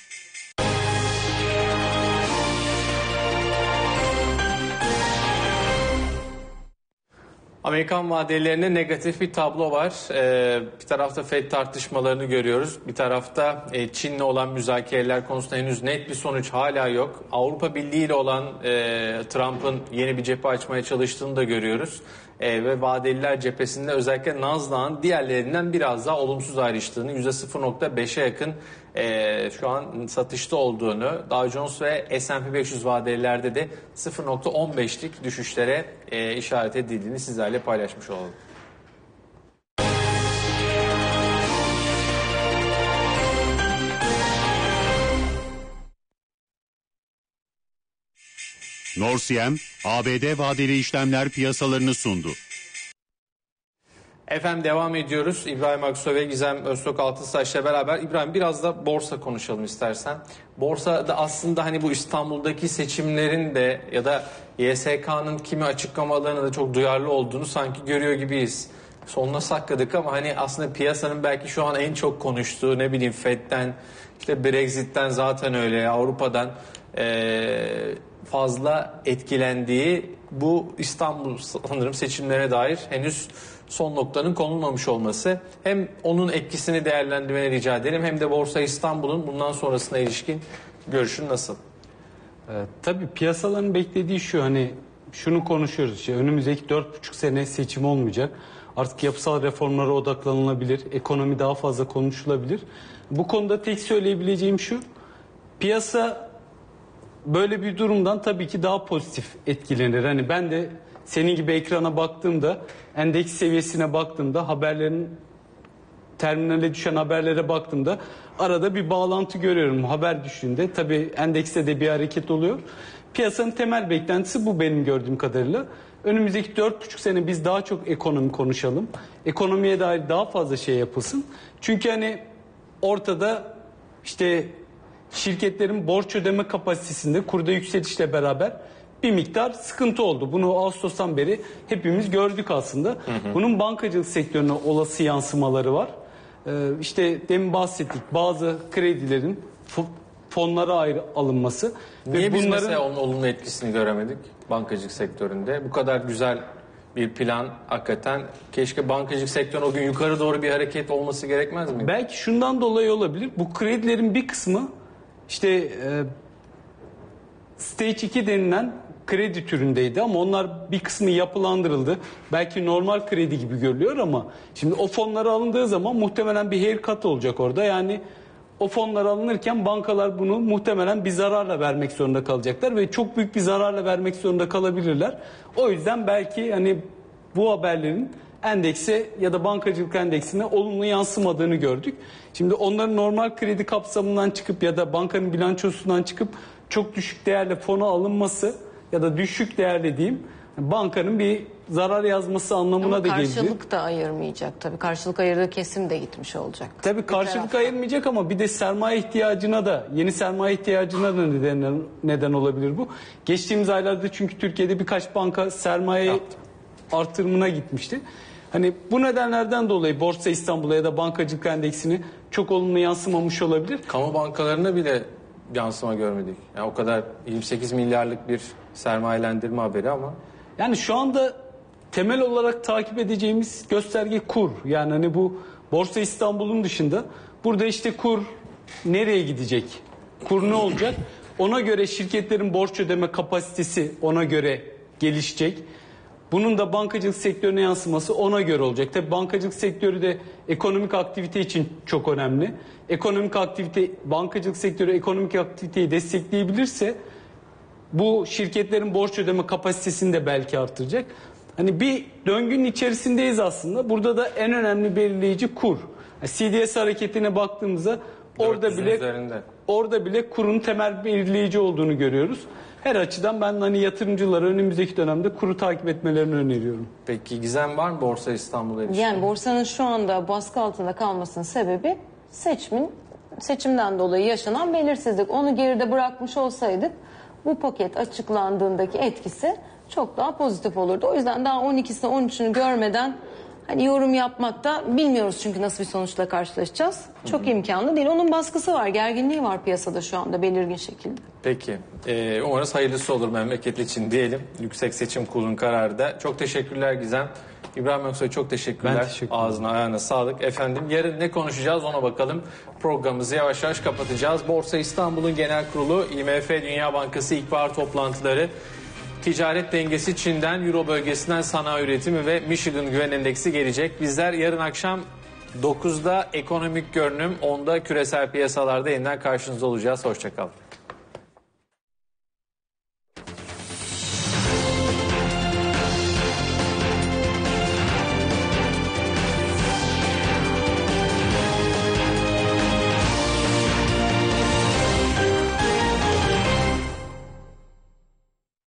S1: Amerikan vadelerinde negatif bir tablo var. Ee, bir tarafta Fed tartışmalarını görüyoruz. Bir tarafta e, Çin'le olan müzakereler konusunda henüz net bir sonuç hala yok. Avrupa Birliği ile olan e, Trump'ın yeni bir cephe açmaya çalıştığını da görüyoruz. E, ve vadeliler cephesinde özellikle Nasdaq'ın diğerlerinden biraz daha olumsuz ayrıştığını, yüzde sıfır nokta beşe yakın e, şu an satışta olduğunu, Dow Jones ve S and P beş yüz vadelilerde de sıfır nokta on beşlik düşüşlere e, işaret edildiğini sizlerle paylaşmış olalım.
S7: Norsiyem, A B D vadeli işlemler piyasalarını sundu.
S1: Efendim devam ediyoruz. İbrahim Aksoy ve Gizem Öztok Altınsaç'la beraber. İbrahim biraz da borsa konuşalım istersen. Borsada aslında hani bu İstanbul'daki seçimlerin de ya da Y S K'nın kimi açıklamalarına da çok duyarlı olduğunu sanki görüyor gibiyiz. Sonuna sakladık ama hani aslında piyasanın belki şu an en çok konuştuğu ne bileyim Fed'den, işte Brexit'ten zaten öyle, Avrupa'dan ee, fazla etkilendiği bu İstanbul sanırım seçimlere dair henüz son noktanın konulmamış olması. Hem onun etkisini değerlendirmeni rica ederim hem de Borsa İstanbul'un bundan sonrasına ilişkin görüşün nasıl?
S3: Ee, tabii piyasaların beklediği şu, hani şunu konuşuyoruz işte, önümüzdeki dört buçuk sene seçim olmayacak. Artık yapısal reformlara odaklanılabilir. Ekonomi daha fazla konuşulabilir. Bu konuda tek söyleyebileceğim şu: piyasa böyle bir durumdan tabii ki daha pozitif etkilenir. Hani ben de senin gibi ekrana baktığımda, endeks seviyesine baktığımda, haberlerin terminale düşen haberlere baktığımda arada bir bağlantı görüyorum. Haber düştüğünde tabii endekste de bir hareket oluyor. Piyasanın temel beklentisi bu benim gördüğüm kadarıyla. Önümüzdeki dört buçuk sene biz daha çok ekonomi konuşalım. Ekonomiye dair daha fazla şey yapılsın. Çünkü hani ortada işte şirketlerin borç ödeme kapasitesinde kurda yükselişle beraber bir miktar sıkıntı oldu. Bunu Ağustos'tan beri hepimiz gördük aslında. Hı hı. Bunun bankacılık sektörüne olası yansımaları var. Ee, işte demin bahsettik, bazı kredilerin fonlara ayrı alınması.
S1: Niye
S3: ve
S1: biz
S3: bunların...
S1: mesela onun olumlu etkisini göremedik bankacılık sektöründe? Bu kadar güzel bir plan hakikaten, keşke bankacılık sektörün o gün yukarı doğru bir hareket olması gerekmez mi?
S3: Belki şundan dolayı olabilir. Bu kredilerin bir kısmı işte e, Stage iki denilen kredi türündeydi ama onlar bir kısmı yapılandırıldı. Belki normal kredi gibi görülüyor ama şimdi o fonlar alındığı zaman muhtemelen bir haircut olacak orada. Yani o fonlar alınırken bankalar bunu muhtemelen bir zararla vermek zorunda kalacaklar ve çok büyük bir zararla vermek zorunda kalabilirler. O yüzden belki hani bu haberlerin endekse ya da bankacılık endeksine olumlu yansımadığını gördük. Şimdi onların normal kredi kapsamından çıkıp ya da bankanın bilançosundan çıkıp çok düşük değerli fona alınması ya da düşük değerli diyeyim, bankanın bir zarar yazması anlamına
S4: Ama
S3: da gelebilir.
S4: karşılık da ayırmayacak tabii. Karşılık ayırdığı kesim de gitmiş olacak.
S3: Tabii karşılık ayırmayacak ama bir de sermaye ihtiyacına da, yeni sermaye ihtiyacına da neden, neden olabilir bu. Geçtiğimiz aylarda çünkü Türkiye'de birkaç banka sermaye Yaptı. artırımına gitmişti. Hani bu nedenlerden dolayı Borsa İstanbul'a ya da bankacılık endeksini çok olumlu yansımamış olabilir.
S1: Kamu bankalarına bile yansıma görmedik. Yani o kadar yirmi sekiz milyarlık bir sermayelendirme haberi ama.
S3: Yani şu anda temel olarak takip edeceğimiz gösterge kur. Yani hani bu Borsa İstanbul'un dışında burada işte kur nereye gidecek? Kur ne olacak? Ona göre şirketlerin borç ödeme kapasitesi ona göre gelişecek. Bunun da bankacılık sektörüne yansıması ona göre olacak. Tabii bankacılık sektörü de ekonomik aktivite için çok önemli. Ekonomik aktivite, bankacılık sektörü ekonomik aktiviteyi destekleyebilirse bu şirketlerin borç ödeme kapasitesini de belki artıracak. Hani bir döngünün içerisindeyiz aslında. Burada da en önemli belirleyici kur. C D S hareketine baktığımızda orada bile üzerinde. orada bile kurun temel belirleyici olduğunu görüyoruz. Her açıdan ben hani yatırımcılara önümüzdeki dönemde kuru takip etmelerini öneriyorum.
S1: Peki Gizem, var mı Borsa İstanbul'a ilişkin?
S4: Yani borsanın şu anda baskı altında kalmasının sebebi seçimin seçimden dolayı yaşanan belirsizlik. Onu geride bırakmış olsaydık bu paket açıklandığındaki etkisi çok daha pozitif olurdu. O yüzden daha on ikisini on üçünü görmeden hani yorum yapmakta, bilmiyoruz çünkü nasıl bir sonuçla karşılaşacağız. Çok Hı-hı. imkanlı değil. Onun baskısı var, gerginliği var piyasada şu anda belirgin şekilde.
S1: Peki. Ee, umarız hayırlısı olur memleket için diyelim. Yüksek Seçim Kurulu'nun kararı da. Çok teşekkürler Gizem. İbrahim Öksoy, çok teşekkürler.
S3: Ben teşekkür ederim.
S1: Ağzına ayağına sağlık. Efendim yarın ne konuşacağız ona bakalım. Programımızı yavaş yavaş kapatacağız. Borsa İstanbul'un genel kurulu, I M F, Dünya Bankası ilkbahar toplantıları, ticaret dengesi Çin'den, Euro bölgesinden sanayi üretimi ve Michigan Güven Endeksi gelecek. Bizler yarın akşam dokuzda ekonomik görünüm, onda küresel piyasalarda yeniden karşınızda olacağız. Hoşçakalın.